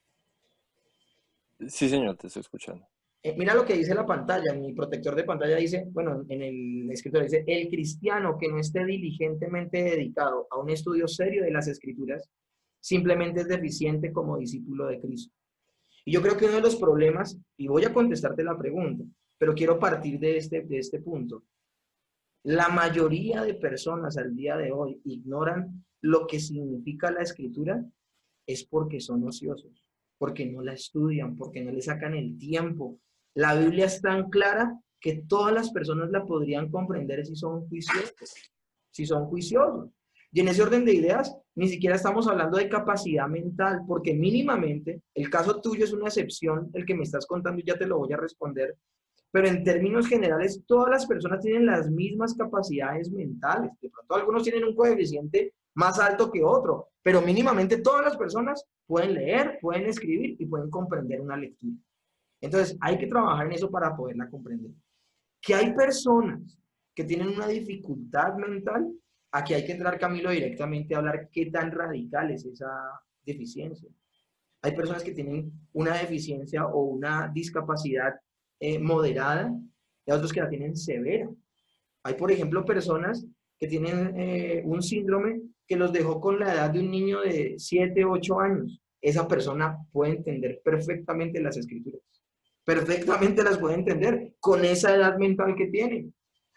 Sí, señor, te estoy escuchando. Eh, mira lo que dice la pantalla. Mi protector de pantalla dice, bueno, en el escritorio dice, el cristiano que no esté diligentemente dedicado a un estudio serio de las escrituras, simplemente es deficiente como discípulo de Cristo. Y yo creo que uno de los problemas, y voy a contestarte la pregunta, pero quiero partir de este, de este punto. La mayoría de personas al día de hoy ignoran lo que significa la escritura es porque son ociosos, porque no la estudian, porque no le sacan el tiempo. La Biblia es tan clara que todas las personas la podrían comprender si son juiciosos, si son juiciosos. Y en ese orden de ideas, ni siquiera estamos hablando de capacidad mental, porque mínimamente, el caso tuyo es una excepción, el que me estás contando y ya te lo voy a responder, pero en términos generales, todas las personas tienen las mismas capacidades mentales. De pronto algunos tienen un coeficiente más alto que otro, pero mínimamente todas las personas pueden leer, pueden escribir y pueden comprender una lectura. Entonces, hay que trabajar en eso para poderla comprender. Que hay personas que tienen una dificultad mental, aquí hay que entrar, Camilo, directamente a hablar qué tan radical es esa deficiencia. Hay personas que tienen una deficiencia o una discapacidad eh, moderada y otros que la tienen severa. Hay, por ejemplo, personas que tienen eh, un síndrome que los dejó con la edad de un niño de siete, ocho años. Esa persona puede entender perfectamente las escrituras. Perfectamente las puede entender con esa edad mental que tiene.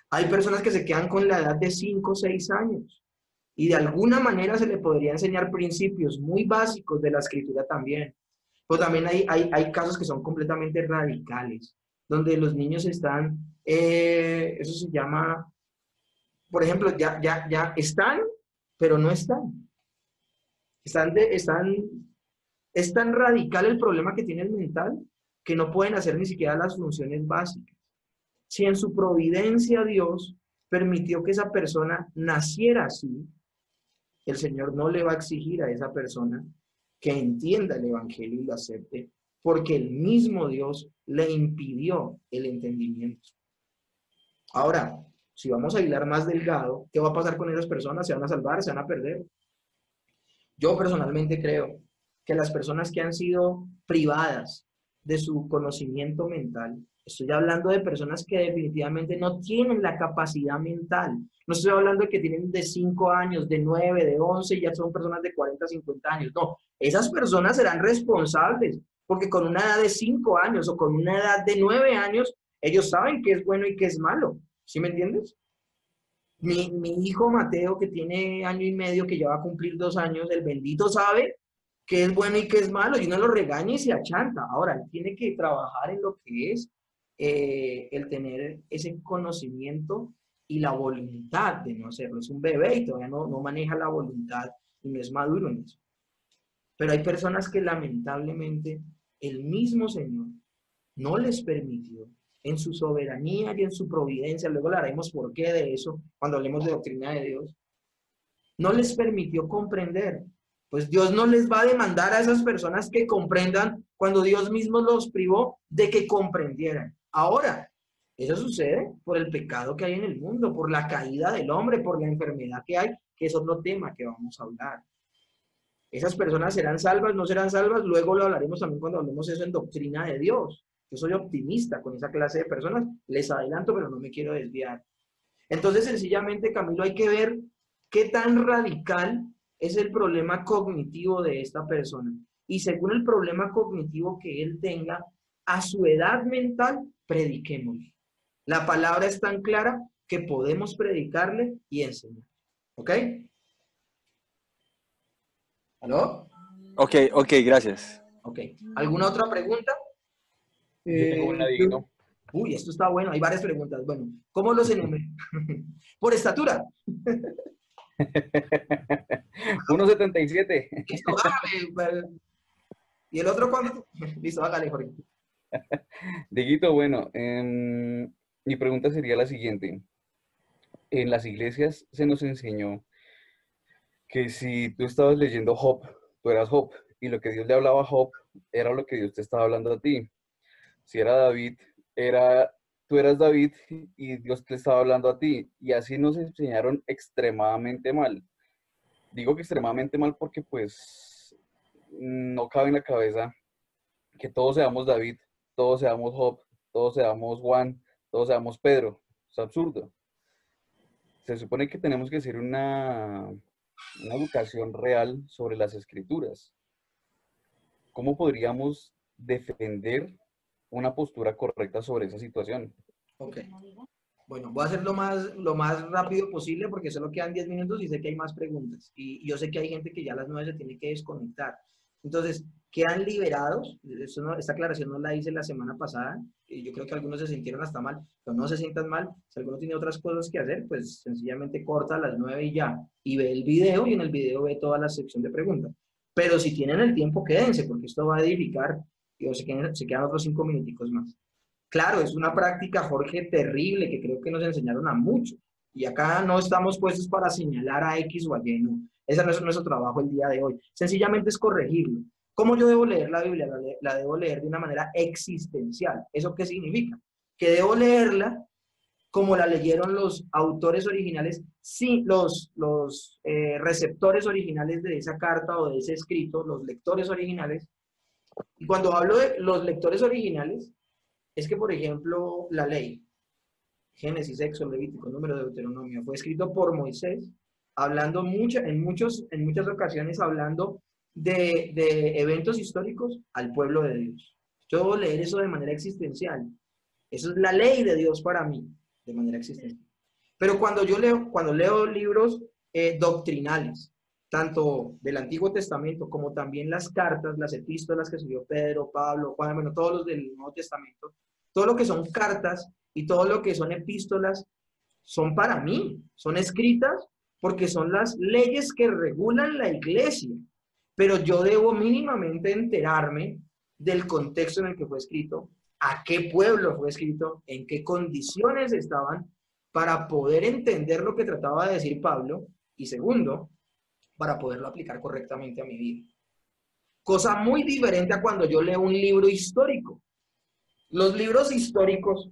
Hay personas que se quedan con la edad de cinco o seis años y de alguna manera se le podría enseñar principios muy básicos de la escritura también. Pero también hay, hay, hay casos que son completamente radicales, donde los niños están, eh, eso se llama, por ejemplo, ya, ya, ya están, pero no están. Están, de, están, es tan radical el problema que tienen mental que no pueden hacer ni siquiera las funciones básicas. Si en su providencia Dios permitió que esa persona naciera así, el Señor no le va a exigir a esa persona que entienda el Evangelio y lo acepte, porque el mismo Dios le impidió el entendimiento. Ahora, si vamos a hilar más delgado, ¿qué va a pasar con esas personas? ¿Se van a salvar? ¿Se van a perder? Yo personalmente creo que las personas que han sido privadas de su conocimiento mental, estoy hablando de personas que definitivamente no tienen la capacidad mental. No estoy hablando de que tienen de cinco años, de nueve, de once, y ya son personas de cuarenta, cincuenta años. No, esas personas serán responsables, porque con una edad de cinco años o con una edad de nueve años, ellos saben qué es bueno y qué es malo. ¿Sí me entiendes? Mi, mi hijo Mateo, que tiene año y medio, que ya va a cumplir dos años, el bendito sabe qué es bueno y qué es malo, y uno lo regaña y se achanta. Ahora, él tiene que trabajar en lo que es eh, el tener ese conocimiento y la voluntad de no hacerlo. Es un bebé y todavía no, no maneja la voluntad y no es maduro en eso. Pero hay personas que lamentablemente el mismo Señor no les permitió, en su soberanía y en su providencia, luego hablaremos por qué de eso cuando hablemos de doctrina de Dios, no les permitió comprender. Pues Dios no les va a demandar a esas personas que comprendan cuando Dios mismo los privó de que comprendieran. Ahora, eso sucede por el pecado que hay en el mundo, por la caída del hombre, por la enfermedad que hay, que es otro tema que vamos a hablar. Esas personas serán salvas, no serán salvas, luego lo hablaremos también cuando hablemos eso en doctrina de Dios. Yo soy optimista con esa clase de personas, les adelanto, pero no me quiero desviar. Entonces, sencillamente, Camilo, hay que ver qué tan radical es el problema cognitivo de esta persona. Y según el problema cognitivo que él tenga, a su edad mental, prediquémosle. La palabra es tan clara que podemos predicarle y enseñar. ¿Ok? ¿Aló? Ok, ok, gracias. Ok. ¿Alguna otra pregunta? Eh, Yo tengo una, Dieguito. Uy, esto está bueno. Hay varias preguntas. Bueno, ¿cómo los enumero? Por estatura. uno setenta y siete. Listo, hágale. ¿Y el otro cuándo? Listo, hágale, Jorge. Dieguito, bueno, em, mi pregunta sería la siguiente. En las iglesias se nos enseñó que si tú estabas leyendo Job, tú eras Job, y lo que Dios le hablaba a Job era lo que Dios te estaba hablando a ti. Si era David, era, tú eras David y Dios te estaba hablando a ti. Y así nos enseñaron extremadamente mal. Digo que extremadamente mal porque pues no cabe en la cabeza que todos seamos David, todos seamos Job, todos seamos Juan, todos seamos Pedro. Es absurdo. Se supone que tenemos que hacer una, una educación real sobre las escrituras. ¿Cómo podríamos defender una postura correcta sobre esa situación? Ok. Bueno, voy a hacer lo más, lo más rápido posible porque solo quedan diez minutos y sé que hay más preguntas. Y, y yo sé que hay gente que ya a las nueve se tiene que desconectar. Entonces, quedan liberados. Eso no, esta aclaración no la hice la semana pasada. Y yo creo que algunos se sintieron hasta mal, pero no se sientan mal. Si alguno tiene otras cosas que hacer, pues sencillamente corta a las nueve y ya. Y ve el video y en el video ve toda la sección de preguntas. Pero si tienen el tiempo, quédense porque esto va a edificar. Y se quedan, se quedan otros cinco minuticos más. Claro, es una práctica, Jorge, terrible, que creo que nos enseñaron a muchos. Y acá no estamos puestos para señalar a X o a Y, no. Ese no es nuestro trabajo el día de hoy. Sencillamente es corregirlo. ¿Cómo yo debo leer la Biblia? La, la debo leer de una manera existencial. ¿Eso qué significa? Que debo leerla como la leyeron los autores originales, sí, los, los eh, receptores originales de esa carta o de ese escrito, los lectores originales. Y cuando hablo de los lectores originales, es que, por ejemplo, la ley, Génesis, Éxodo, Levítico, Número, Deuteronomio, fue escrito por Moisés, hablando mucho, en, muchos, en muchas ocasiones hablando de, de eventos históricos al pueblo de Dios. Yo debo leer eso de manera existencial. Eso es la ley de Dios para mí, de manera existencial. Pero cuando yo leo, cuando leo libros eh, doctrinales, tanto del Antiguo Testamento como también las cartas, las epístolas que escribió Pedro, Pablo, Juan, bueno, todos los del Nuevo Testamento, todo lo que son cartas y todo lo que son epístolas son para mí, son escritas porque son las leyes que regulan la iglesia, pero yo debo mínimamente enterarme del contexto en el que fue escrito, a qué pueblo fue escrito, en qué condiciones estaban, para poder entender lo que trataba de decir Pablo, y segundo, para poderlo aplicar correctamente a mi vida. Cosa muy diferente a cuando yo leo un libro histórico. Los libros históricos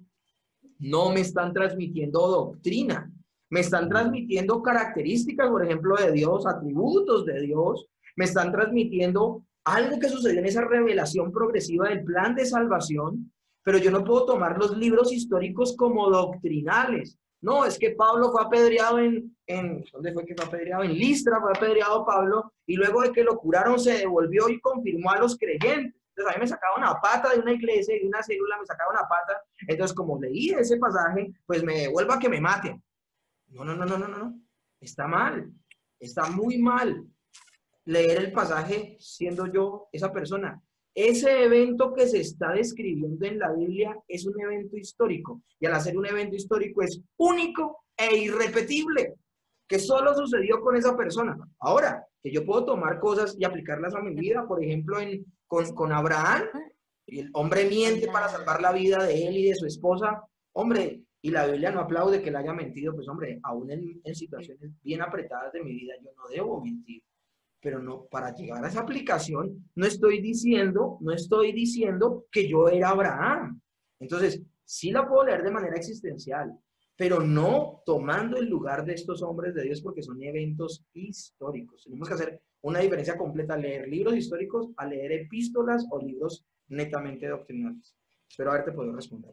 no me están transmitiendo doctrina, me están transmitiendo características, por ejemplo, de Dios, atributos de Dios, me están transmitiendo algo que sucedió en esa revelación progresiva del plan de salvación, pero yo no puedo tomar los libros históricos como doctrinales. No, es que Pablo fue apedreado en, en, ¿dónde fue que fue apedreado? En Listra fue apedreado Pablo, y luego de que lo curaron se devolvió y confirmó a los creyentes. Entonces a mí me sacaba una pata de una iglesia, de una célula me sacaba una pata, entonces como leí ese pasaje, pues me devuelvo a que me maten. No, no, no, no, no, no, está mal, está muy mal leer el pasaje siendo yo esa persona. Ese evento que se está describiendo en la Biblia es un evento histórico, y al hacer un evento histórico es único e irrepetible, que solo sucedió con esa persona. Ahora, que yo puedo tomar cosas y aplicarlas a mi vida, por ejemplo, en, con, con Abraham, y el hombre miente para salvar la vida de él y de su esposa, hombre, y la Biblia no aplaude que le haya mentido, pues hombre, aún en, en situaciones bien apretadas de mi vida, yo no debo mentir. Pero no, para llegar a esa aplicación, no estoy diciendo, no estoy diciendo que yo era Abraham. Entonces, sí la puedo leer de manera existencial, pero no tomando el lugar de estos hombres de Dios, porque son eventos históricos. Tenemos que hacer una diferencia completa, leer libros históricos a leer epístolas o libros netamente doctrinales. Espero haberte podido responder.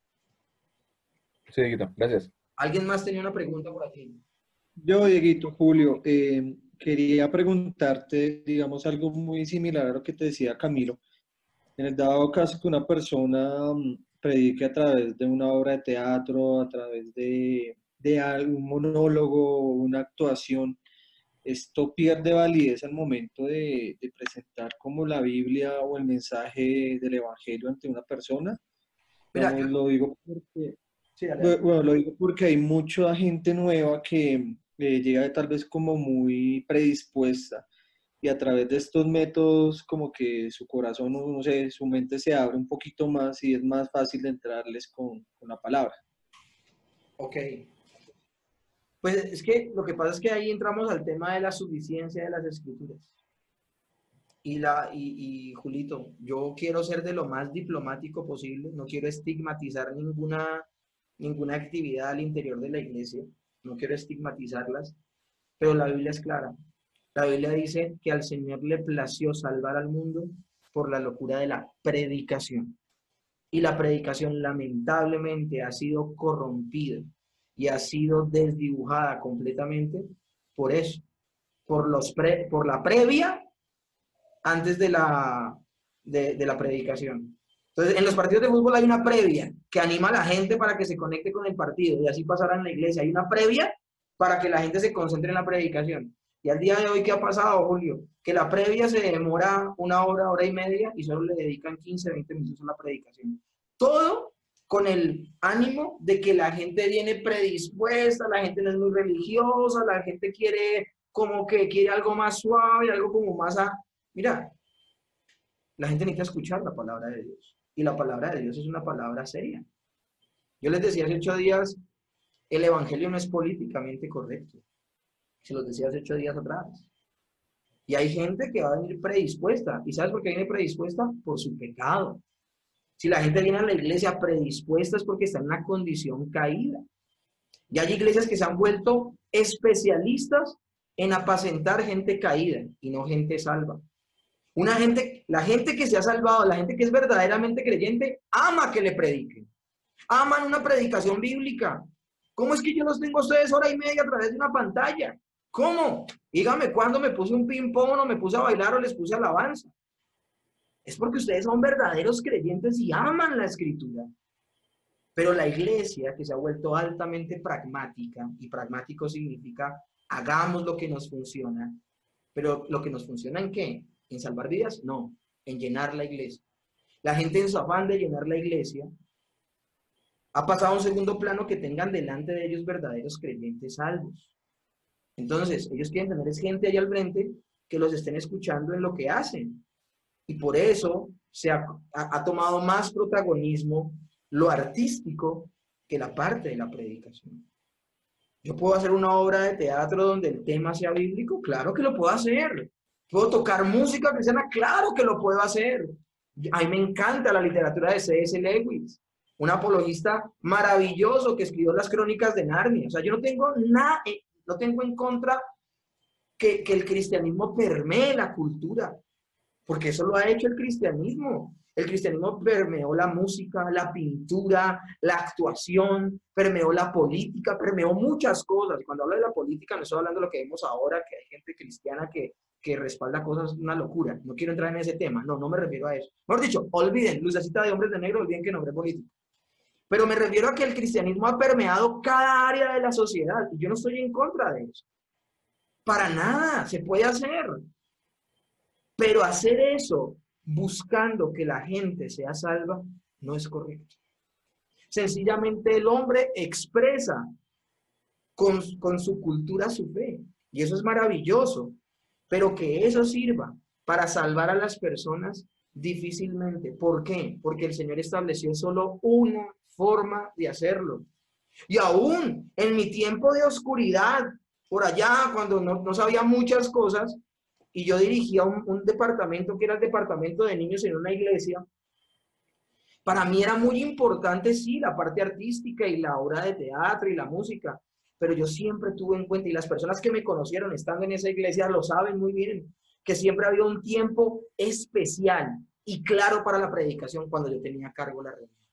Sí, Dieguito, gracias. ¿Alguien más tenía una pregunta por aquí? Yo, Dieguito, Julio, eh, quería preguntarte, digamos, algo muy similar a lo que te decía Camilo. En el dado caso que una persona um, predique a través de una obra de teatro, a través de, de algún monólogo, una actuación, ¿esto pierde validez al momento de, de presentar como la Biblia o el mensaje del Evangelio ante una persona? Mira, Digamos, yo- lo digo porque, Sí, dale, dale. bueno, lo digo porque hay mucha gente nueva que eh, llega tal vez como muy predispuesta, y a través de estos métodos como que su corazón, no, no sé, su mente se abre un poquito más y es más fácil de entrarles con, con la palabra. Ok. Pues es que lo que pasa es que ahí entramos al tema de la suficiencia de las escrituras. Y, la, y, y Julito, yo quiero ser de lo más diplomático posible, no quiero estigmatizar ninguna, ninguna actividad al interior de la iglesia, no quiero estigmatizarlas, pero la Biblia es clara. La Biblia dice que al Señor le plació salvar al mundo por la locura de la predicación. Y la predicación lamentablemente ha sido corrompida y ha sido desdibujada completamente por eso, por, los pre, por la previa antes de la, de, de la predicación. Entonces, en los partidos de fútbol hay una previa que anima a la gente para que se conecte con el partido, y así pasará en la iglesia. Hay una previa para que la gente se concentre en la predicación. Y al día de hoy, ¿qué ha pasado, Julio? Que la previa se demora una hora, hora y media, y solo le dedican quince, veinte minutos a la predicación. Todo con el ánimo de que la gente viene predispuesta, la gente no es muy religiosa, la gente quiere como que quiere algo más suave, algo como más a... Mira, la gente necesita escuchar la palabra de Dios, y la palabra de Dios es una palabra seria. Yo les decía hace ocho días, el evangelio no es políticamente correcto. Se los decía hace ocho días atrás. Y hay gente que va a venir predispuesta. ¿Y sabes por qué viene predispuesta? Por su pecado. Si la gente viene a la iglesia predispuesta es porque está en una condición caída. Y hay iglesias que se han vuelto especialistas en apacentar gente caída y no gente salva. Una gente, la gente que se ha salvado, la gente que es verdaderamente creyente, ama que le prediquen. Aman una predicación bíblica. ¿Cómo es que yo los tengo a ustedes hora y media a través de una pantalla? ¿Cómo? Dígame cuándo me puse un ping-pong o me puse a bailar o les puse alabanza. Es porque ustedes son verdaderos creyentes y aman la escritura. Pero la iglesia, que se ha vuelto altamente pragmática, y pragmático significa hagamos lo que nos funciona, pero ¿lo que nos funciona en qué? ¿En salvar vidas? No, en llenar la iglesia. La gente en su afán de llenar la iglesia ha pasado a un segundo plano que tengan delante de ellos verdaderos creyentes salvos. Entonces, ellos quieren tener es gente ahí al frente que los estén escuchando en lo que hacen. Y por eso se ha, ha, ha tomado más protagonismo lo artístico que la parte de la predicación. ¿Yo puedo hacer una obra de teatro donde el tema sea bíblico? Claro que lo puedo hacer. ¿Puedo tocar música cristiana? Claro que lo puedo hacer. A mí me encanta la literatura de C S Lewis, un apologista maravilloso que escribió las Crónicas de Narnia. O sea, yo no tengo nada, no tengo en contra que, que el cristianismo permee la cultura, porque eso lo ha hecho el cristianismo. El cristianismo permeó la música, la pintura, la actuación, permeó la política, permeó muchas cosas. Y cuando hablo de la política no estoy hablando de lo que vemos ahora, que hay gente cristiana que, que respalda cosas, una locura. No quiero entrar en ese tema, no, no me refiero a eso. Mejor dicho, olviden, lucecita de hombres de negro, olviden que nombre político. Pero me refiero a que el cristianismo ha permeado cada área de la sociedad, y yo no estoy en contra de eso. Para nada, se puede hacer. Pero hacer eso buscando que la gente sea salva no es correcto. Sencillamente el hombre expresa con, con su cultura su fe, y eso es maravilloso, pero que eso sirva para salvar a las personas, difícilmente. ¿Por qué? Porque el Señor estableció solo una forma de hacerlo. Y aún en mi tiempo de oscuridad, por allá, cuando no, no sabía muchas cosas, y yo dirigía un, un departamento que era el departamento de niños en una iglesia, para mí era muy importante, sí, la parte artística y la obra de teatro y la música, pero yo siempre tuve en cuenta, y las personas que me conocieron estando en esa iglesia lo saben muy bien, que siempre había un tiempo especial y claro para la predicación cuando yo tenía a cargo la reunión.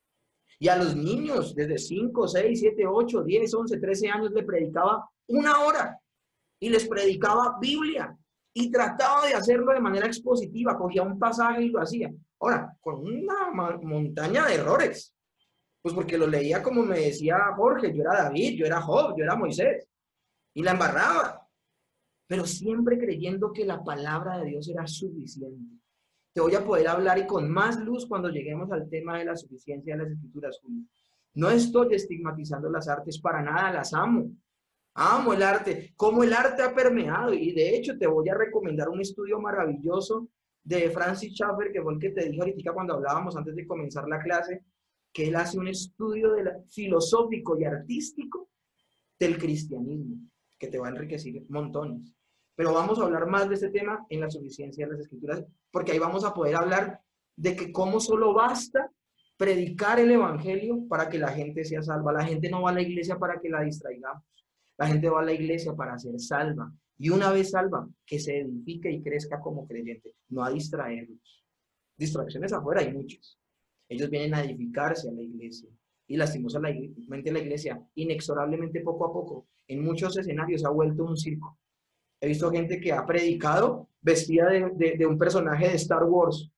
Y a los niños, desde cinco, seis, siete, ocho, diez, once, trece años, le predicaba una hora y les predicaba Biblia. Y trataba de hacerlo de manera expositiva, cogía un pasaje y lo hacía. Ahora, con una montaña de errores, pues porque lo leía como me decía Jorge, yo era David, yo era Job, yo era Moisés, y la embarraba, pero siempre creyendo que la palabra de Dios era suficiente. Te voy a poder hablar y con más luz cuando lleguemos al tema de la suficiencia de las Escrituras, Julio. No estoy estigmatizando las artes para nada, las amo. Amo el arte, cómo el arte ha permeado, y de hecho te voy a recomendar un estudio maravilloso de Francis Schaeffer, que fue el que te dije ahorita cuando hablábamos antes de comenzar la clase, que él hace un estudio de la, filosófico y artístico del cristianismo, que te va a enriquecer montones. Pero vamos a hablar más de este tema en la suficiencia de las Escrituras, porque ahí vamos a poder hablar de que cómo solo basta predicar el evangelio para que la gente sea salva. La gente no va a la iglesia para que la distraigamos. La gente va a la iglesia para ser salva. Y una vez salva, que se edifique y crezca como creyente, no a distraerlos. Distracciones afuera hay muchas. Ellos vienen a edificarse a la iglesia. Y lastimosamente la iglesia, inexorablemente poco a poco, en muchos escenarios ha vuelto un circo. He visto gente que ha predicado vestida de, de, de un personaje de Star Wars.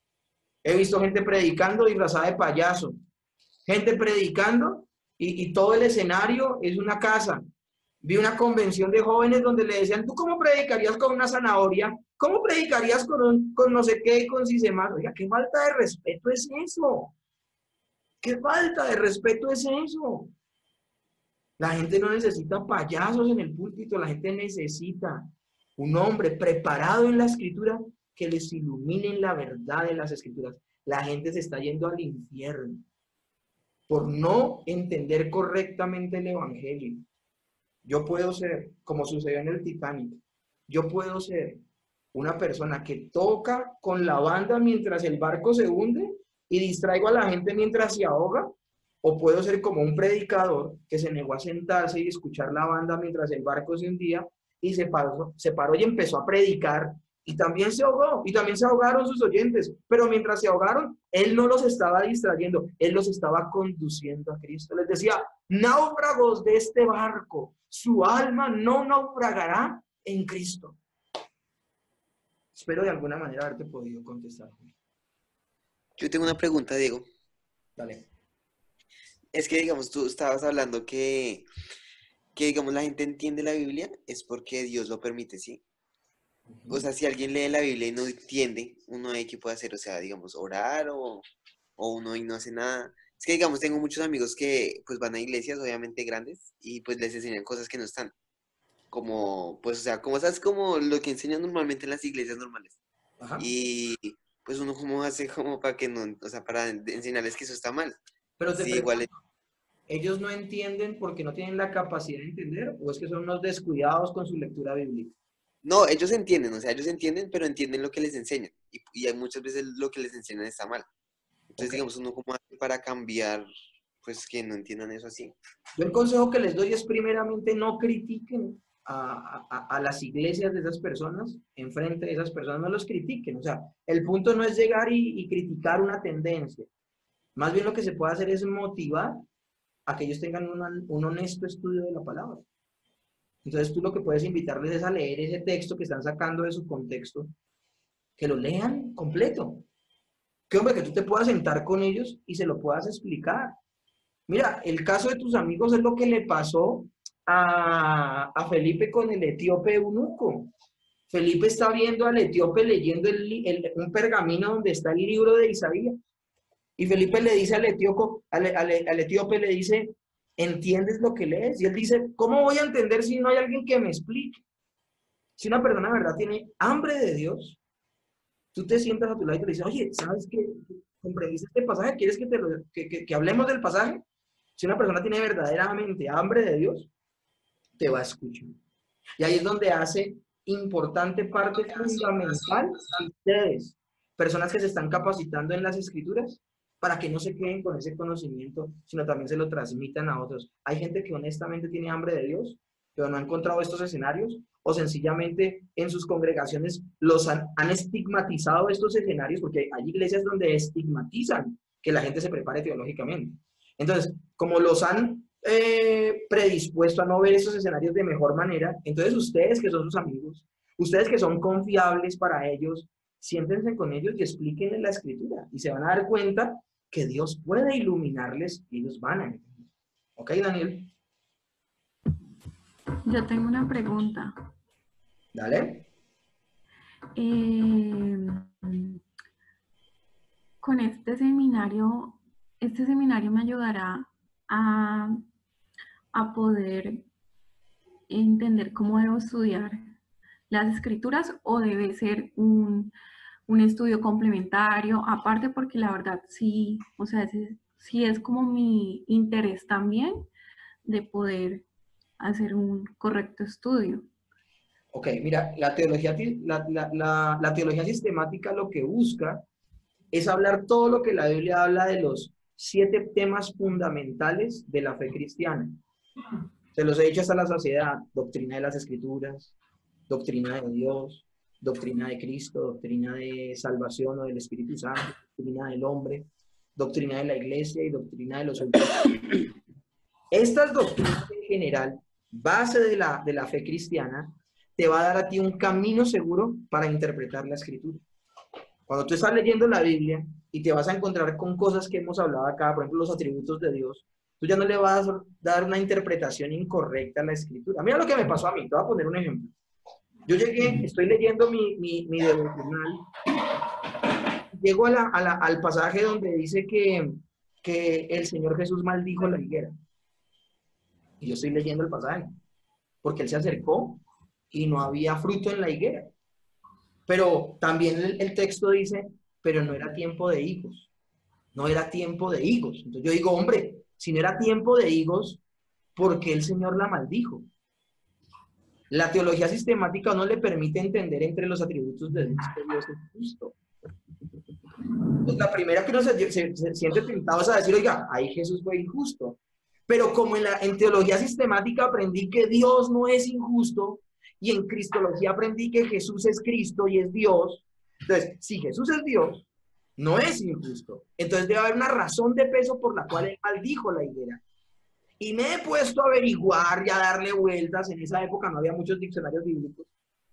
He visto gente predicando disfrazada de payaso. Gente predicando y, y todo el escenario es una casa. Vi una convención de jóvenes donde le decían, ¿tú cómo predicarías con una zanahoria? ¿Cómo predicarías con, un, con no sé qué y con si se más? Oiga, ¿qué falta de respeto es eso? ¿Qué falta de respeto es eso? La gente no necesita payasos en el púlpito, la gente necesita un hombre preparado en la escritura que les ilumine en la verdad de las escrituras. La gente se está yendo al infierno por no entender correctamente el evangelio. Yo puedo ser, como sucedió en el Titanic, yo puedo ser una persona que toca con la banda mientras el barco se hunde y distraigo a la gente mientras se ahoga, o puedo ser como un predicador que se negó a sentarse y escuchar la banda mientras el barco se hundía y se paró, se paró y empezó a predicar y también se ahogó y también se ahogaron sus oyentes, pero mientras se ahogaron, él no los estaba distrayendo, él los estaba conduciendo a Cristo. Les decía, náufragos de este barco, su alma no naufragará en Cristo. Espero de alguna manera haberte podido contestar. Yo tengo una pregunta, Diego. Dale. es que, digamos, tú estabas hablando que, que, digamos, la gente entiende la Biblia es porque Dios lo permite, ¿sí? O sea, si alguien lee la Biblia y no entiende, uno hay que puede hacer, o sea, digamos, orar o, o uno y no hace nada. Es que, digamos, tengo muchos amigos que, pues, van a iglesias, obviamente, grandes y, pues, les enseñan cosas que no están. Como, pues, o sea, como, ¿sabes? Como lo que enseñan normalmente en las iglesias normales. Ajá. Y, pues, uno como hace como para que no, o sea, para enseñarles que eso está mal. Pero te Sí, pregunto, igual. ¿ellos no entienden porque no tienen la capacidad de entender o es que son unos descuidados con su lectura bíblica? No, ellos entienden, o sea, ellos entienden, pero entienden lo que les enseñan. Y, y hay muchas veces lo que les enseñan está mal. Entonces, Ok. digamos, uno como hace para cambiar, pues que no entiendan eso así. Yo el consejo que les doy es primeramente no critiquen a, a, a las iglesias de esas personas, enfrente de esas personas, no los critiquen. O sea, el punto no es llegar y, y criticar una tendencia. Más bien lo que se puede hacer es motivar a que ellos tengan una, un honesto estudio de la palabra. Entonces tú lo que puedes invitarles es a leer ese texto que están sacando de su contexto, que lo lean completo. Que hombre, que tú te puedas sentar con ellos y se lo puedas explicar. Mira, el caso de tus amigos es lo que le pasó a, a Felipe con el etíope eunuco. Felipe está viendo al etíope leyendo el, el, un pergamino donde está el libro de Isaías. Y Felipe le dice al etíope, al, al, al etíope le dice, ¿entiendes lo que lees? Y él dice, ¿cómo voy a entender si no hay alguien que me explique? Si una persona de verdad tiene hambre de Dios, tú te sientas a tu lado y te dices, oye, ¿sabes qué? ¿Comprendiste este pasaje? ¿Quieres que, te lo, que, que, que hablemos del pasaje? Si una persona tiene verdaderamente hambre de Dios, te va a escuchar. Y ahí es donde hace importante parte fundamental ustedes, personas que se están capacitando en las escrituras, para que no se queden con ese conocimiento, sino también se lo transmitan a otros. Hay gente que honestamente tiene hambre de Dios, pero no ha encontrado estos escenarios, o sencillamente en sus congregaciones los han, han estigmatizado estos escenarios, porque hay iglesias donde estigmatizan que la gente se prepare teológicamente. Entonces, como los han eh, predispuesto a no ver esos escenarios de mejor manera, entonces ustedes que son sus amigos, ustedes que son confiables para ellos, siéntense con ellos y explíquenles la escritura y se van a dar cuenta que Dios puede iluminarles y ellos van a entender. ¿Ok, Daniel? Yo tengo una pregunta. Dale. Eh, con este seminario, este seminario me ayudará a, a poder entender cómo debo estudiar las escrituras o debe ser un, un estudio complementario, aparte porque la verdad sí, o sea, sí, sí es como mi interés también de poder hacer un correcto estudio. Ok, mira, la teología, la, la, la, la teología sistemática lo que busca es hablar todo lo que la Biblia habla de los siete temas fundamentales de la fe cristiana. Se los he dicho hasta la saciedad: doctrina de las escrituras, doctrina de Dios, doctrina de Cristo, doctrina de salvación o del Espíritu Santo, doctrina del hombre, doctrina de la iglesia y doctrina de los últimos. Estas doctrinas en general, base de la, de la fe cristiana, te va a dar a ti un camino seguro para interpretar la escritura. Cuando tú estás leyendo la Biblia y te vas a encontrar con cosas que hemos hablado acá, por ejemplo, los atributos de Dios, tú ya no le vas a dar una interpretación incorrecta a la escritura. Mira lo que me pasó a mí, te voy a poner un ejemplo. Yo llegué, estoy leyendo mi, mi, mi devocional, llego a la, a la, al pasaje donde dice que, que el Señor Jesús maldijo la higuera. Y yo estoy leyendo el pasaje, porque Él se acercó y no había fruto en la higuera. Pero también el, el texto dice, pero no era tiempo de higos. No era tiempo de higos. Entonces yo digo, hombre, si no era tiempo de higos, ¿por qué el Señor la maldijo? La teología sistemática no le permite entender entre los atributos de Dios que Dios es justo. Pues la primera que uno se, se, se siente tentado es a decir, oiga, ahí Jesús fue injusto. Pero como en, la, en teología sistemática aprendí que Dios no es injusto, y en cristología aprendí que Jesús es Cristo y es Dios, entonces, si Jesús es Dios, no es injusto. Entonces debe haber una razón de peso por la cual Él maldijo la higuera. Y me he puesto a averiguar y a darle vueltas. En esa época no había muchos diccionarios bíblicos.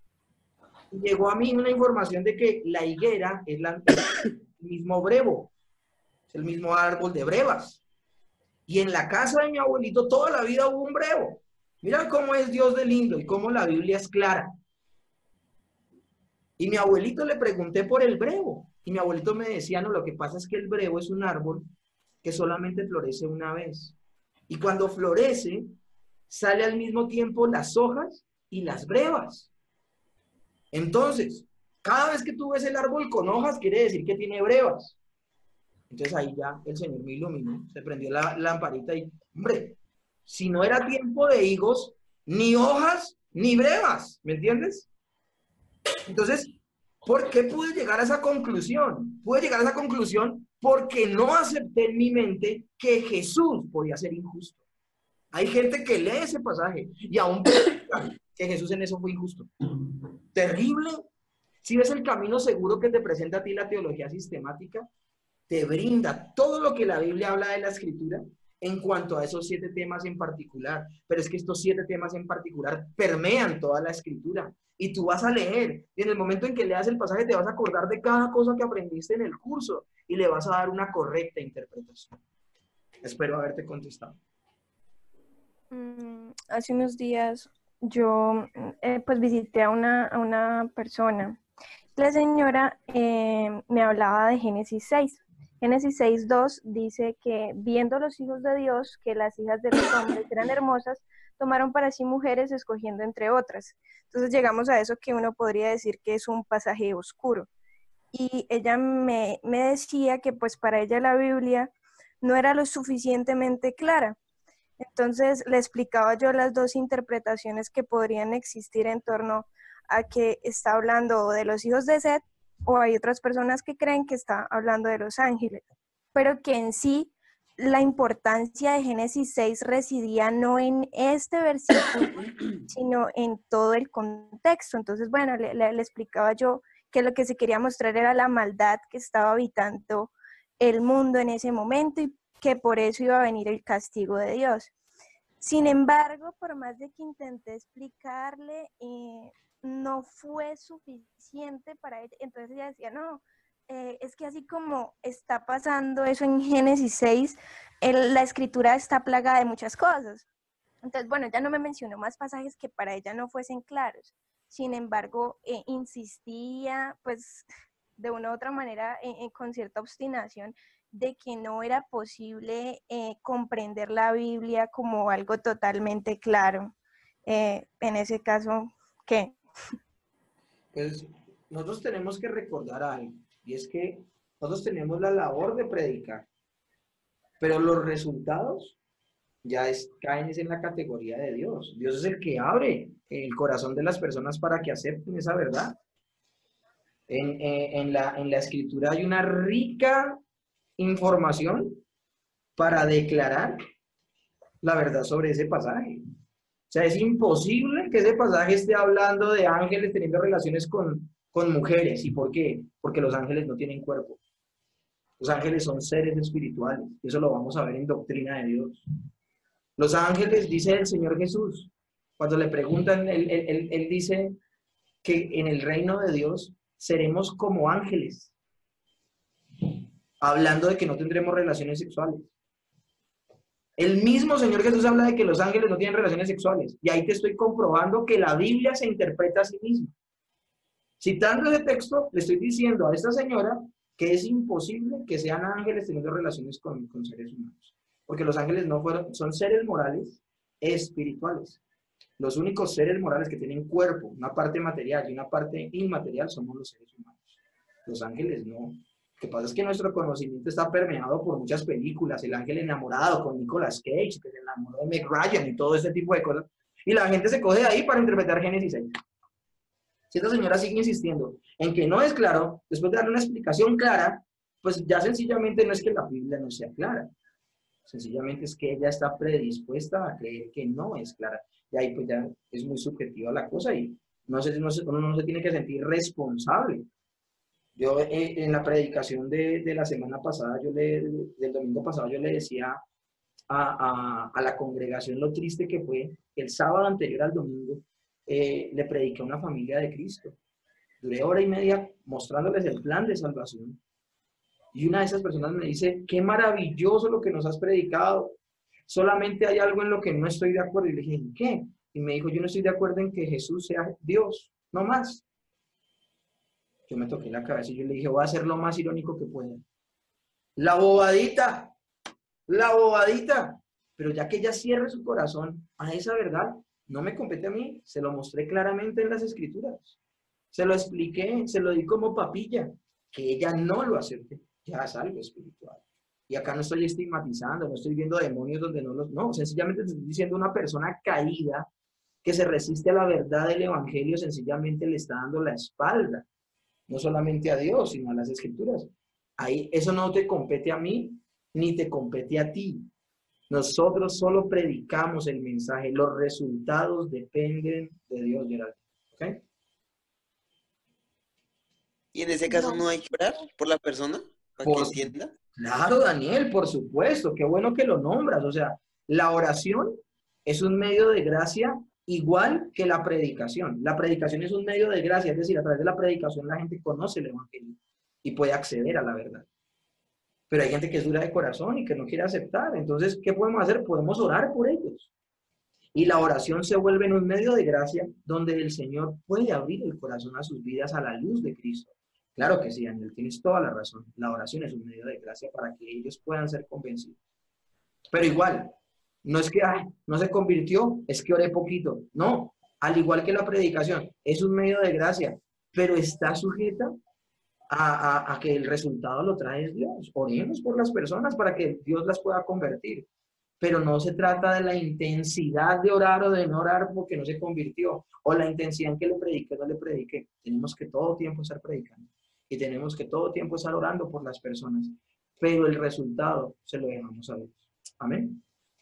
Y llegó a mí una información de que la higuera es la, el mismo brevo, es el mismo árbol de brevas. Y en la casa de mi abuelito toda la vida hubo un brevo. Mira cómo es Dios de lindo y cómo la Biblia es clara. Y mi abuelito le pregunté por el brevo. Y mi abuelito me decía, no, lo que pasa es que el brevo es un árbol que solamente florece una vez. Y cuando florece, sale al mismo tiempo las hojas y las brevas. Entonces, cada vez que tú ves el árbol con hojas, quiere decir que tiene brevas. Entonces ahí ya el Señor me iluminó, se prendió la lamparita y, hombre, si no era tiempo de higos, ni hojas, ni brevas, ¿me entiendes? Entonces, ¿por qué pude llegar a esa conclusión? Pude llegar a esa conclusión porque no acepté en mi mente que Jesús podía ser injusto. Hay gente que lee ese pasaje y aún piensa que Jesús en eso fue injusto. Terrible. Si ves el camino seguro que te presenta a ti la teología sistemática, te brinda todo lo que la Biblia habla de la Escritura en cuanto a esos siete temas en particular. Pero es que estos siete temas en particular permean toda la Escritura. Y tú vas a leer, y en el momento en que leas el pasaje te vas a acordar de cada cosa que aprendiste en el curso y le vas a dar una correcta interpretación. Espero haberte contestado. Mm, hace unos días yo eh, pues visité a una, a una persona. La señora eh, me hablaba de Génesis seis. Génesis seis dos dice que viendo los hijos de Dios que las hijas de los hombres eran hermosas, tomaron para sí mujeres escogiendo entre otras. Entonces llegamos a eso que uno podría decir que es un pasaje oscuro. Y ella me, me decía que pues para ella la Biblia no era lo suficientemente clara. Entonces le explicaba yo las dos interpretaciones que podrían existir en torno a que está hablando de los hijos de Set, o hay otras personas que creen que está hablando de los ángeles, pero que en sí la importancia de Génesis seis residía no en este versículo, sino en todo el contexto. Entonces, bueno, le, le, le explicaba yo que lo que se quería mostrar era la maldad que estaba habitando el mundo en ese momento y que por eso iba a venir el castigo de Dios. Sin embargo, por más de que intenté explicarle, eh, no fue suficiente para ella. Entonces ella decía, no, eh, es que así como está pasando eso en Génesis seis, el, la escritura está plagada de muchas cosas. Entonces, bueno, ella no me mencionó más pasajes que para ella no fuesen claros. Sin embargo, eh, insistía, pues, de una u otra manera, eh, eh, con cierta obstinación, de que no era posible eh, comprender la Biblia como algo totalmente claro. Eh, en ese caso, ¿qué? Pues nosotros tenemos que recordar algo, y es que nosotros tenemos la labor de predicar, pero los resultados ya es, caen es en la categoría de Dios. Dios es el que abre el corazón de las personas para que acepten esa verdad. En, eh, en, la, en la Escritura hay una rica información para declarar la verdad sobre ese pasaje. O sea, es imposible que ese pasaje esté hablando de ángeles teniendo relaciones con, con mujeres. ¿Y por qué? Porque los ángeles no tienen cuerpo. Los ángeles son seres espirituales. Y eso lo vamos a ver en Doctrina de Dios. Los ángeles, dice el Señor Jesús, cuando le preguntan, él, él, él dice que en el reino de Dios seremos como ángeles. Hablando de que no tendremos relaciones sexuales. El mismo Señor Jesús habla de que los ángeles no tienen relaciones sexuales. Y ahí te estoy comprobando que la Biblia se interpreta a sí misma. Citando ese texto, le estoy diciendo a esta señora que es imposible que sean ángeles teniendo relaciones con, con seres humanos. Porque los ángeles no fueron, son seres morales espirituales. Los únicos seres morales que tienen cuerpo, una parte material y una parte inmaterial, somos los seres humanos. Los ángeles no. Lo que pasa es que nuestro conocimiento está permeado por muchas películas, El ángel enamorado con Nicolas Cage, que se enamoró de Meg Ryan y todo este tipo de cosas, y la gente se coge de ahí para interpretar Génesis seis. Si esta señora sigue insistiendo en que no es claro, después de darle una explicación clara, pues ya sencillamente no es que la Biblia no sea clara, sencillamente es que ella está predispuesta a creer que no es clara, y ahí pues ya es muy subjetiva la cosa, y no se, no se, uno no se tiene que sentir responsable. Yo eh, en la predicación de, de la semana pasada, yo le, del domingo pasado, yo le decía a, a, a la congregación lo triste que fue el sábado anterior al domingo, eh, le prediqué a una familia de Cristo. Duré hora y media mostrándoles el plan de salvación. Y una de esas personas me dice, qué maravilloso lo que nos has predicado. solamente hay algo en lo que no estoy de acuerdo. Y le dije, ¿en qué? Y me dijo, yo no estoy de acuerdo en que Jesús sea Dios, no más. Yo me toqué la cabeza y yo le dije, voy a hacer lo más irónico que pueda. La bobadita, la bobadita. Pero ya que ella cierre su corazón a esa verdad, no me compete a mí, se lo mostré claramente en las escrituras. Se lo expliqué, se lo di como papilla, que ella no lo acepte, ya es algo espiritual. Y acá no estoy estigmatizando, no estoy viendo demonios donde no los... No, sencillamente estoy diciendo una persona caída que se resiste a la verdad del evangelio, sencillamente le está dando la espalda. No solamente a Dios, sino a las escrituras. Ahí, eso no te compete a mí, ni te compete a ti. Nosotros solo predicamos el mensaje. Los resultados dependen de Dios, Gerald. ¿Ok? Y en ese caso No. no hay que orar por la persona para Por- que entienda. Claro, Daniel, por supuesto. Qué bueno que lo nombras. O sea, la oración es un medio de gracia igual que la predicación. La predicación es un medio de gracia, es decir, a través de la predicación la gente conoce el evangelio y puede acceder a la verdad. Pero hay gente que es dura de corazón y que no quiere aceptar. Entonces, ¿qué podemos hacer? Podemos orar por ellos. Y la oración se vuelve en un medio de gracia donde el Señor puede abrir el corazón a sus vidas a la luz de Cristo. Claro que sí, Daniel, tienes toda la razón. La oración es un medio de gracia para que ellos puedan ser convencidos. Pero igual, no es que, ay, no se convirtió, es que oré poquito. No, al igual que la predicación, es un medio de gracia, pero está sujeta a, a, a que el resultado lo trae Dios. Oremos por las personas para que Dios las pueda convertir. Pero no se trata de la intensidad de orar o de no orar porque no se convirtió, o la intensidad en que le predique o no le predique. Tenemos que todo tiempo estar predicando y tenemos que todo tiempo estar orando por las personas, pero el resultado se lo dejamos a Dios. Amén.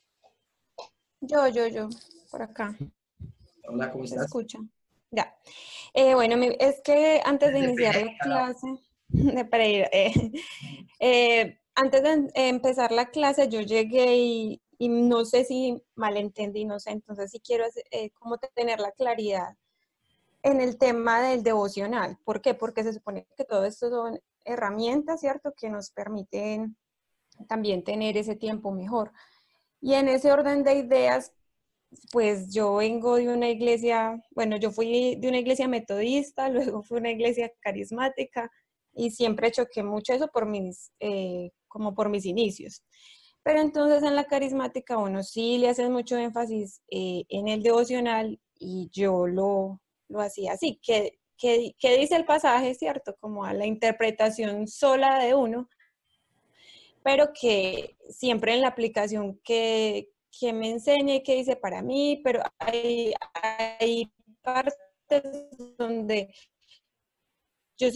Yo, yo, yo, por acá. Hola, ¿cómo ¿Se estás? escucha? Ya. Eh, bueno, mi- es que antes de De iniciar la Pereira. clase, de Pereira, eh, eh, antes de em- empezar la clase, yo llegué y, y no sé si malentendí, no sé, entonces sí quiero hacer, eh, como tener la claridad en el tema del devocional. ¿Por qué? Porque se supone que todo esto son herramientas, ¿cierto?, que nos permiten también tener ese tiempo mejor. Y en ese orden de ideas, pues yo vengo de una iglesia, bueno, yo fui de una iglesia metodista, luego fui una iglesia carismática y siempre choqué mucho eso por mis, eh, como por mis inicios. Pero entonces en la carismática uno sí le hace mucho énfasis eh, en el devocional y yo lo, lo hacía así, que, que, que dice el pasaje, ¿cierto? Como a la interpretación sola de uno, pero que siempre en la aplicación que, que me enseña y que dice para mí, pero hay, hay partes donde yo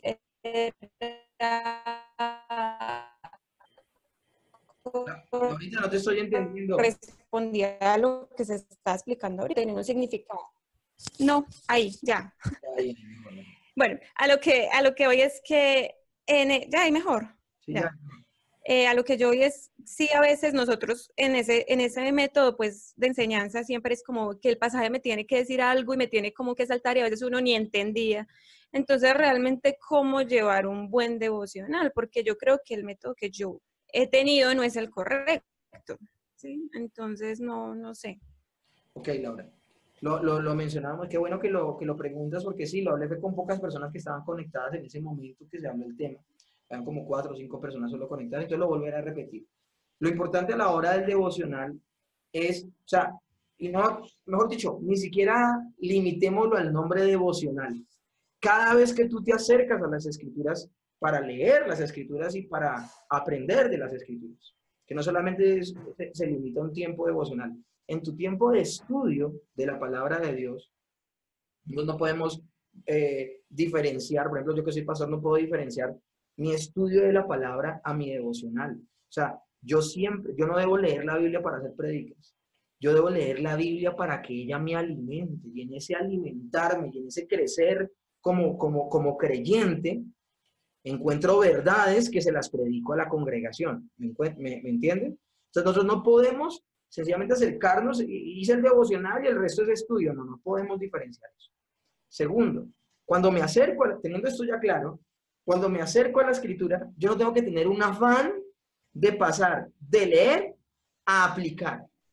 Ahorita no te estoy entendiendo. respondía a lo que se está explicando ahorita, tiene un significado. No, ahí, ya. Ahí, Bueno, a lo que, a lo que voy es que, en, e- ya, ahí mejor. sí, Ya. ya. Eh, a lo que yo voy es, sí, a veces nosotros en ese, en ese método pues, de enseñanza siempre es como que el pasaje me tiene que decir algo y me tiene como que saltar y a veces uno ni entendía. Entonces, realmente, ¿cómo llevar un buen devocional? Porque yo creo que el método que yo he tenido no es el correcto, ¿sí? Entonces, no, no sé. Ok, Laura. Lo, lo, lo mencionábamos, qué bueno que lo, que lo preguntas, porque sí, lo hablé fue con pocas personas que estaban conectadas en ese momento que se habló el tema. Eran como cuatro o cinco personas solo conectadas, entonces lo volveré a repetir. Lo importante a la hora del devocional es, o sea, y no, mejor dicho, ni siquiera limitémoslo al nombre devocional. Cada vez que tú te acercas a las escrituras para leer las escrituras y para aprender de las escrituras, que no solamente es- se, se limita a un tiempo devocional, en tu tiempo de estudio de la palabra de Dios, no, no podemos eh, diferenciar, por ejemplo, yo que soy pastor no puedo diferenciar mi estudio de la palabra a mi devocional. O sea, yo siempre, yo no debo leer la Biblia para hacer predicas. Yo debo leer la Biblia para que ella me alimente, y en ese alimentarme, y en ese crecer como, como, como creyente, encuentro verdades que se las predico a la congregación. ¿Me, encuent- me, me entienden? Entonces nosotros no podemos sencillamente acercarnos y y hice el devocional y el resto es estudio. No, no podemos diferenciar eso. Segundo, cuando me acerco, a la- teniendo esto ya claro, cuando me acerco a la escritura, yo no tengo que tener un afán de pasar de leer a aplicar.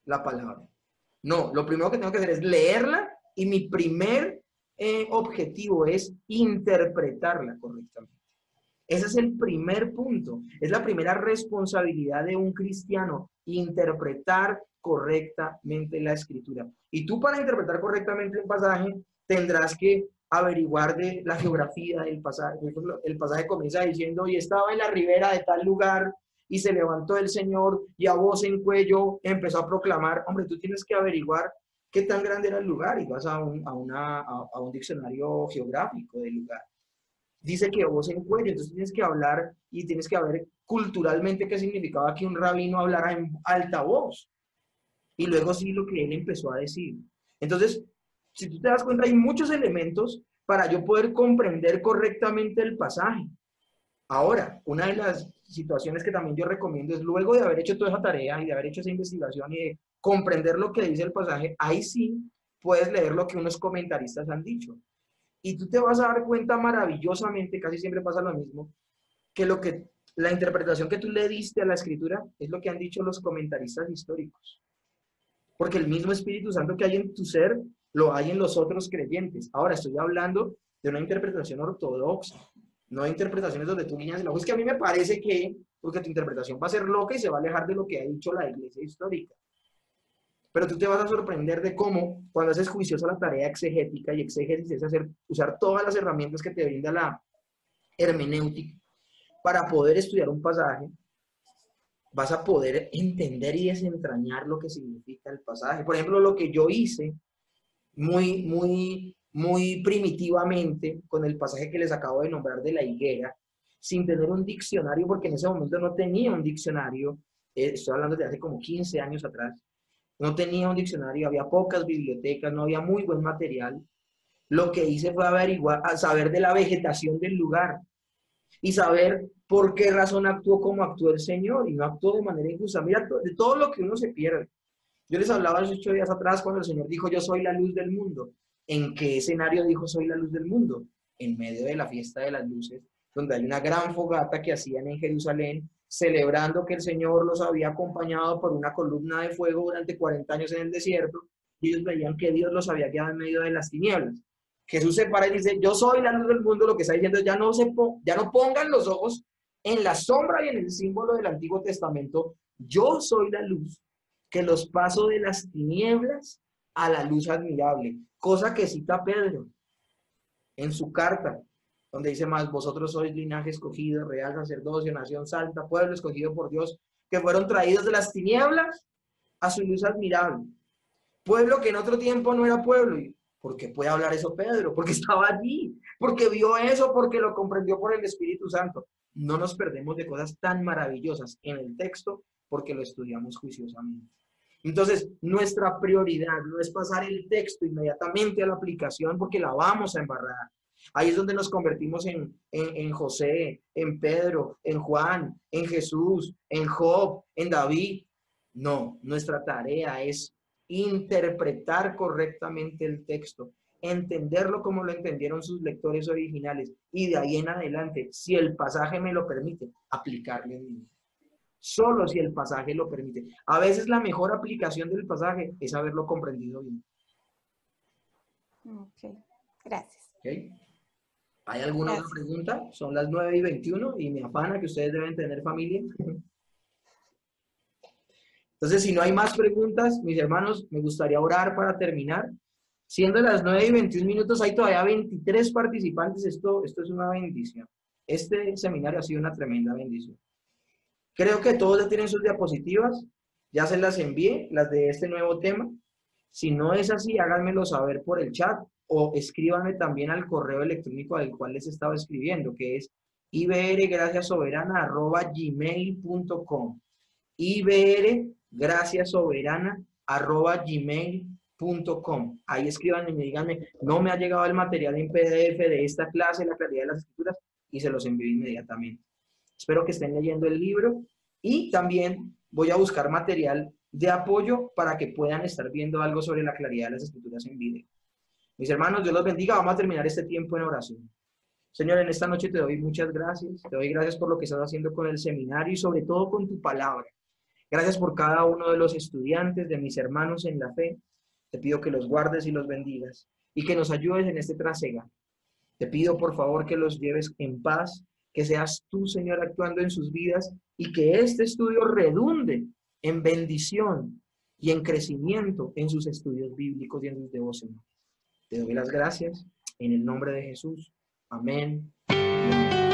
la palabra. No, lo primero que tengo que hacer es leerla y mi primer eh, objetivo es interpretarla correctamente. Ese es el primer punto. Es la primera responsabilidad de un cristiano, interpretar correctamente la escritura. Y tú para interpretar correctamente un pasaje tendrás que averiguar de la geografía del pasaje. Por ejemplo, el pasaje comienza diciendo, y estaba en la ribera de tal lugar, y se levantó el Señor, y a voz en cuello empezó a proclamar. Hombre, tú tienes que averiguar qué tan grande era el lugar, y vas a un, a una, a, a un diccionario geográfico del lugar. Dice que voz en cuello, entonces tienes que hablar y tienes que ver culturalmente qué significaba que un rabino hablara en alta voz. Y luego sí lo que él empezó a decir. Entonces, si tú te das cuenta, hay muchos elementos para yo poder comprender correctamente el pasaje. Ahora, una de las situaciones que también yo recomiendo es luego de haber hecho toda esa tarea y de haber hecho esa investigación y de comprender lo que dice el pasaje, ahí sí puedes leer lo que unos comentaristas han dicho. Y tú te vas a dar cuenta maravillosamente, casi siempre pasa lo mismo, que, lo que la interpretación que tú le diste a la escritura es lo que han dicho los comentaristas históricos. Porque el mismo Espíritu Santo que hay en tu ser, lo hay en los otros creyentes. Ahora estoy hablando de una interpretación ortodoxa, no de interpretaciones donde tú guiñas el ojo. Es que a mí me parece que, porque tu interpretación va a ser loca y se va a alejar de lo que ha dicho la iglesia histórica. Pero tú te vas a sorprender de cómo, cuando haces juiciosa la tarea exegética, y exégesis es hacer, usar todas las herramientas que te brinda la hermenéutica para poder estudiar un pasaje, vas a poder entender y desentrañar lo que significa el pasaje. Por ejemplo, lo que yo hice muy, muy, muy primitivamente con el pasaje que les acabo de nombrar de la higuera, sin tener un diccionario, porque en ese momento no tenía un diccionario, eh, estoy hablando de hace como quince años atrás, no tenía un diccionario, había pocas bibliotecas, no había muy buen material. Lo que hice fue averiguar, saber de la vegetación del lugar y saber por qué razón actuó como actuó el Señor y no actuó de manera injusta. Mira, de todo lo que uno se pierde. Yo les hablaba hace ocho días atrás cuando el Señor dijo, yo soy la luz del mundo. ¿En qué escenario dijo soy la luz del mundo? En medio de la fiesta de las luces, donde hay una gran fogata que hacían en Jerusalén, celebrando que el Señor los había acompañado por una columna de fuego durante cuarenta años en el desierto, y ellos veían que Dios los había guiado en medio de las tinieblas. Jesús se para y dice, yo soy la luz del mundo. Lo que está diciendo, ya no, se ya no pongan los ojos en la sombra y en el símbolo del Antiguo Testamento. Yo soy la luz que los paso de las tinieblas a la luz admirable, cosa que cita Pedro en su carta, donde dice más, vosotros sois linaje escogido, real sacerdocio, nación santa, pueblo escogido por Dios, que fueron traídos de las tinieblas a su luz admirable. Pueblo que en otro tiempo no era pueblo. ¿Y por qué puede hablar eso Pedro? Porque estaba allí, porque vio eso, porque lo comprendió por el Espíritu Santo. No nos perdemos de cosas tan maravillosas en el texto porque lo estudiamos juiciosamente. Entonces, nuestra prioridad no es pasar el texto inmediatamente a la aplicación porque la vamos a embarrar. Ahí es donde nos convertimos en, en, en José, en Pedro, en Juan, en Jesús, en Job, en David. No, nuestra tarea es interpretar correctamente el texto, entenderlo como lo entendieron sus lectores originales y de ahí en adelante, si el pasaje me lo permite, aplicarlo en mí. Solo si el pasaje lo permite. A veces la mejor aplicación del pasaje es haberlo comprendido bien. Ok, gracias. ¿Okay? ¿Hay alguna otra pregunta? Son las nueve y veintiuno y me afana que ustedes deben tener familia. Entonces, si no hay más preguntas, mis hermanos, me gustaría orar para terminar. Siendo las nueve y veintiún minutos, hay todavía veintitrés participantes. Esto, esto es una bendición. Este seminario ha sido una tremenda bendición. Creo que todos ya tienen sus diapositivas. Ya se las envié, las de este nuevo tema. Si no es así, háganmelo saber por el chat o escríbanme también al correo electrónico al cual les estaba escribiendo, que es i b r gracias soberana arroba gmail punto com. i b r gracias soberana arroba gmail punto com. Ahí escríbanme y me díganme, no me ha llegado el material en P D F de esta clase, la claridad de las escrituras, y se los envío inmediatamente. Espero que estén leyendo el libro y también voy a buscar material de apoyo para que puedan estar viendo algo sobre la claridad de las escrituras en video. Mis hermanos, Dios los bendiga. Vamos a terminar este tiempo en oración. Señor, en esta noche te doy muchas gracias. Te doy gracias por lo que estás haciendo con el seminario y sobre todo con tu palabra. Gracias por cada uno de los estudiantes, de mis hermanos en la fe. Te pido que los guardes y los bendigas y que nos ayudes en este trasega. Te pido por favor que los lleves en paz, que seas tú, Señor, actuando en sus vidas y que este estudio redunde en bendición y en crecimiento en sus estudios bíblicos y en sus devocionales. Te doy las gracias en el nombre de Jesús. Amén. Amén.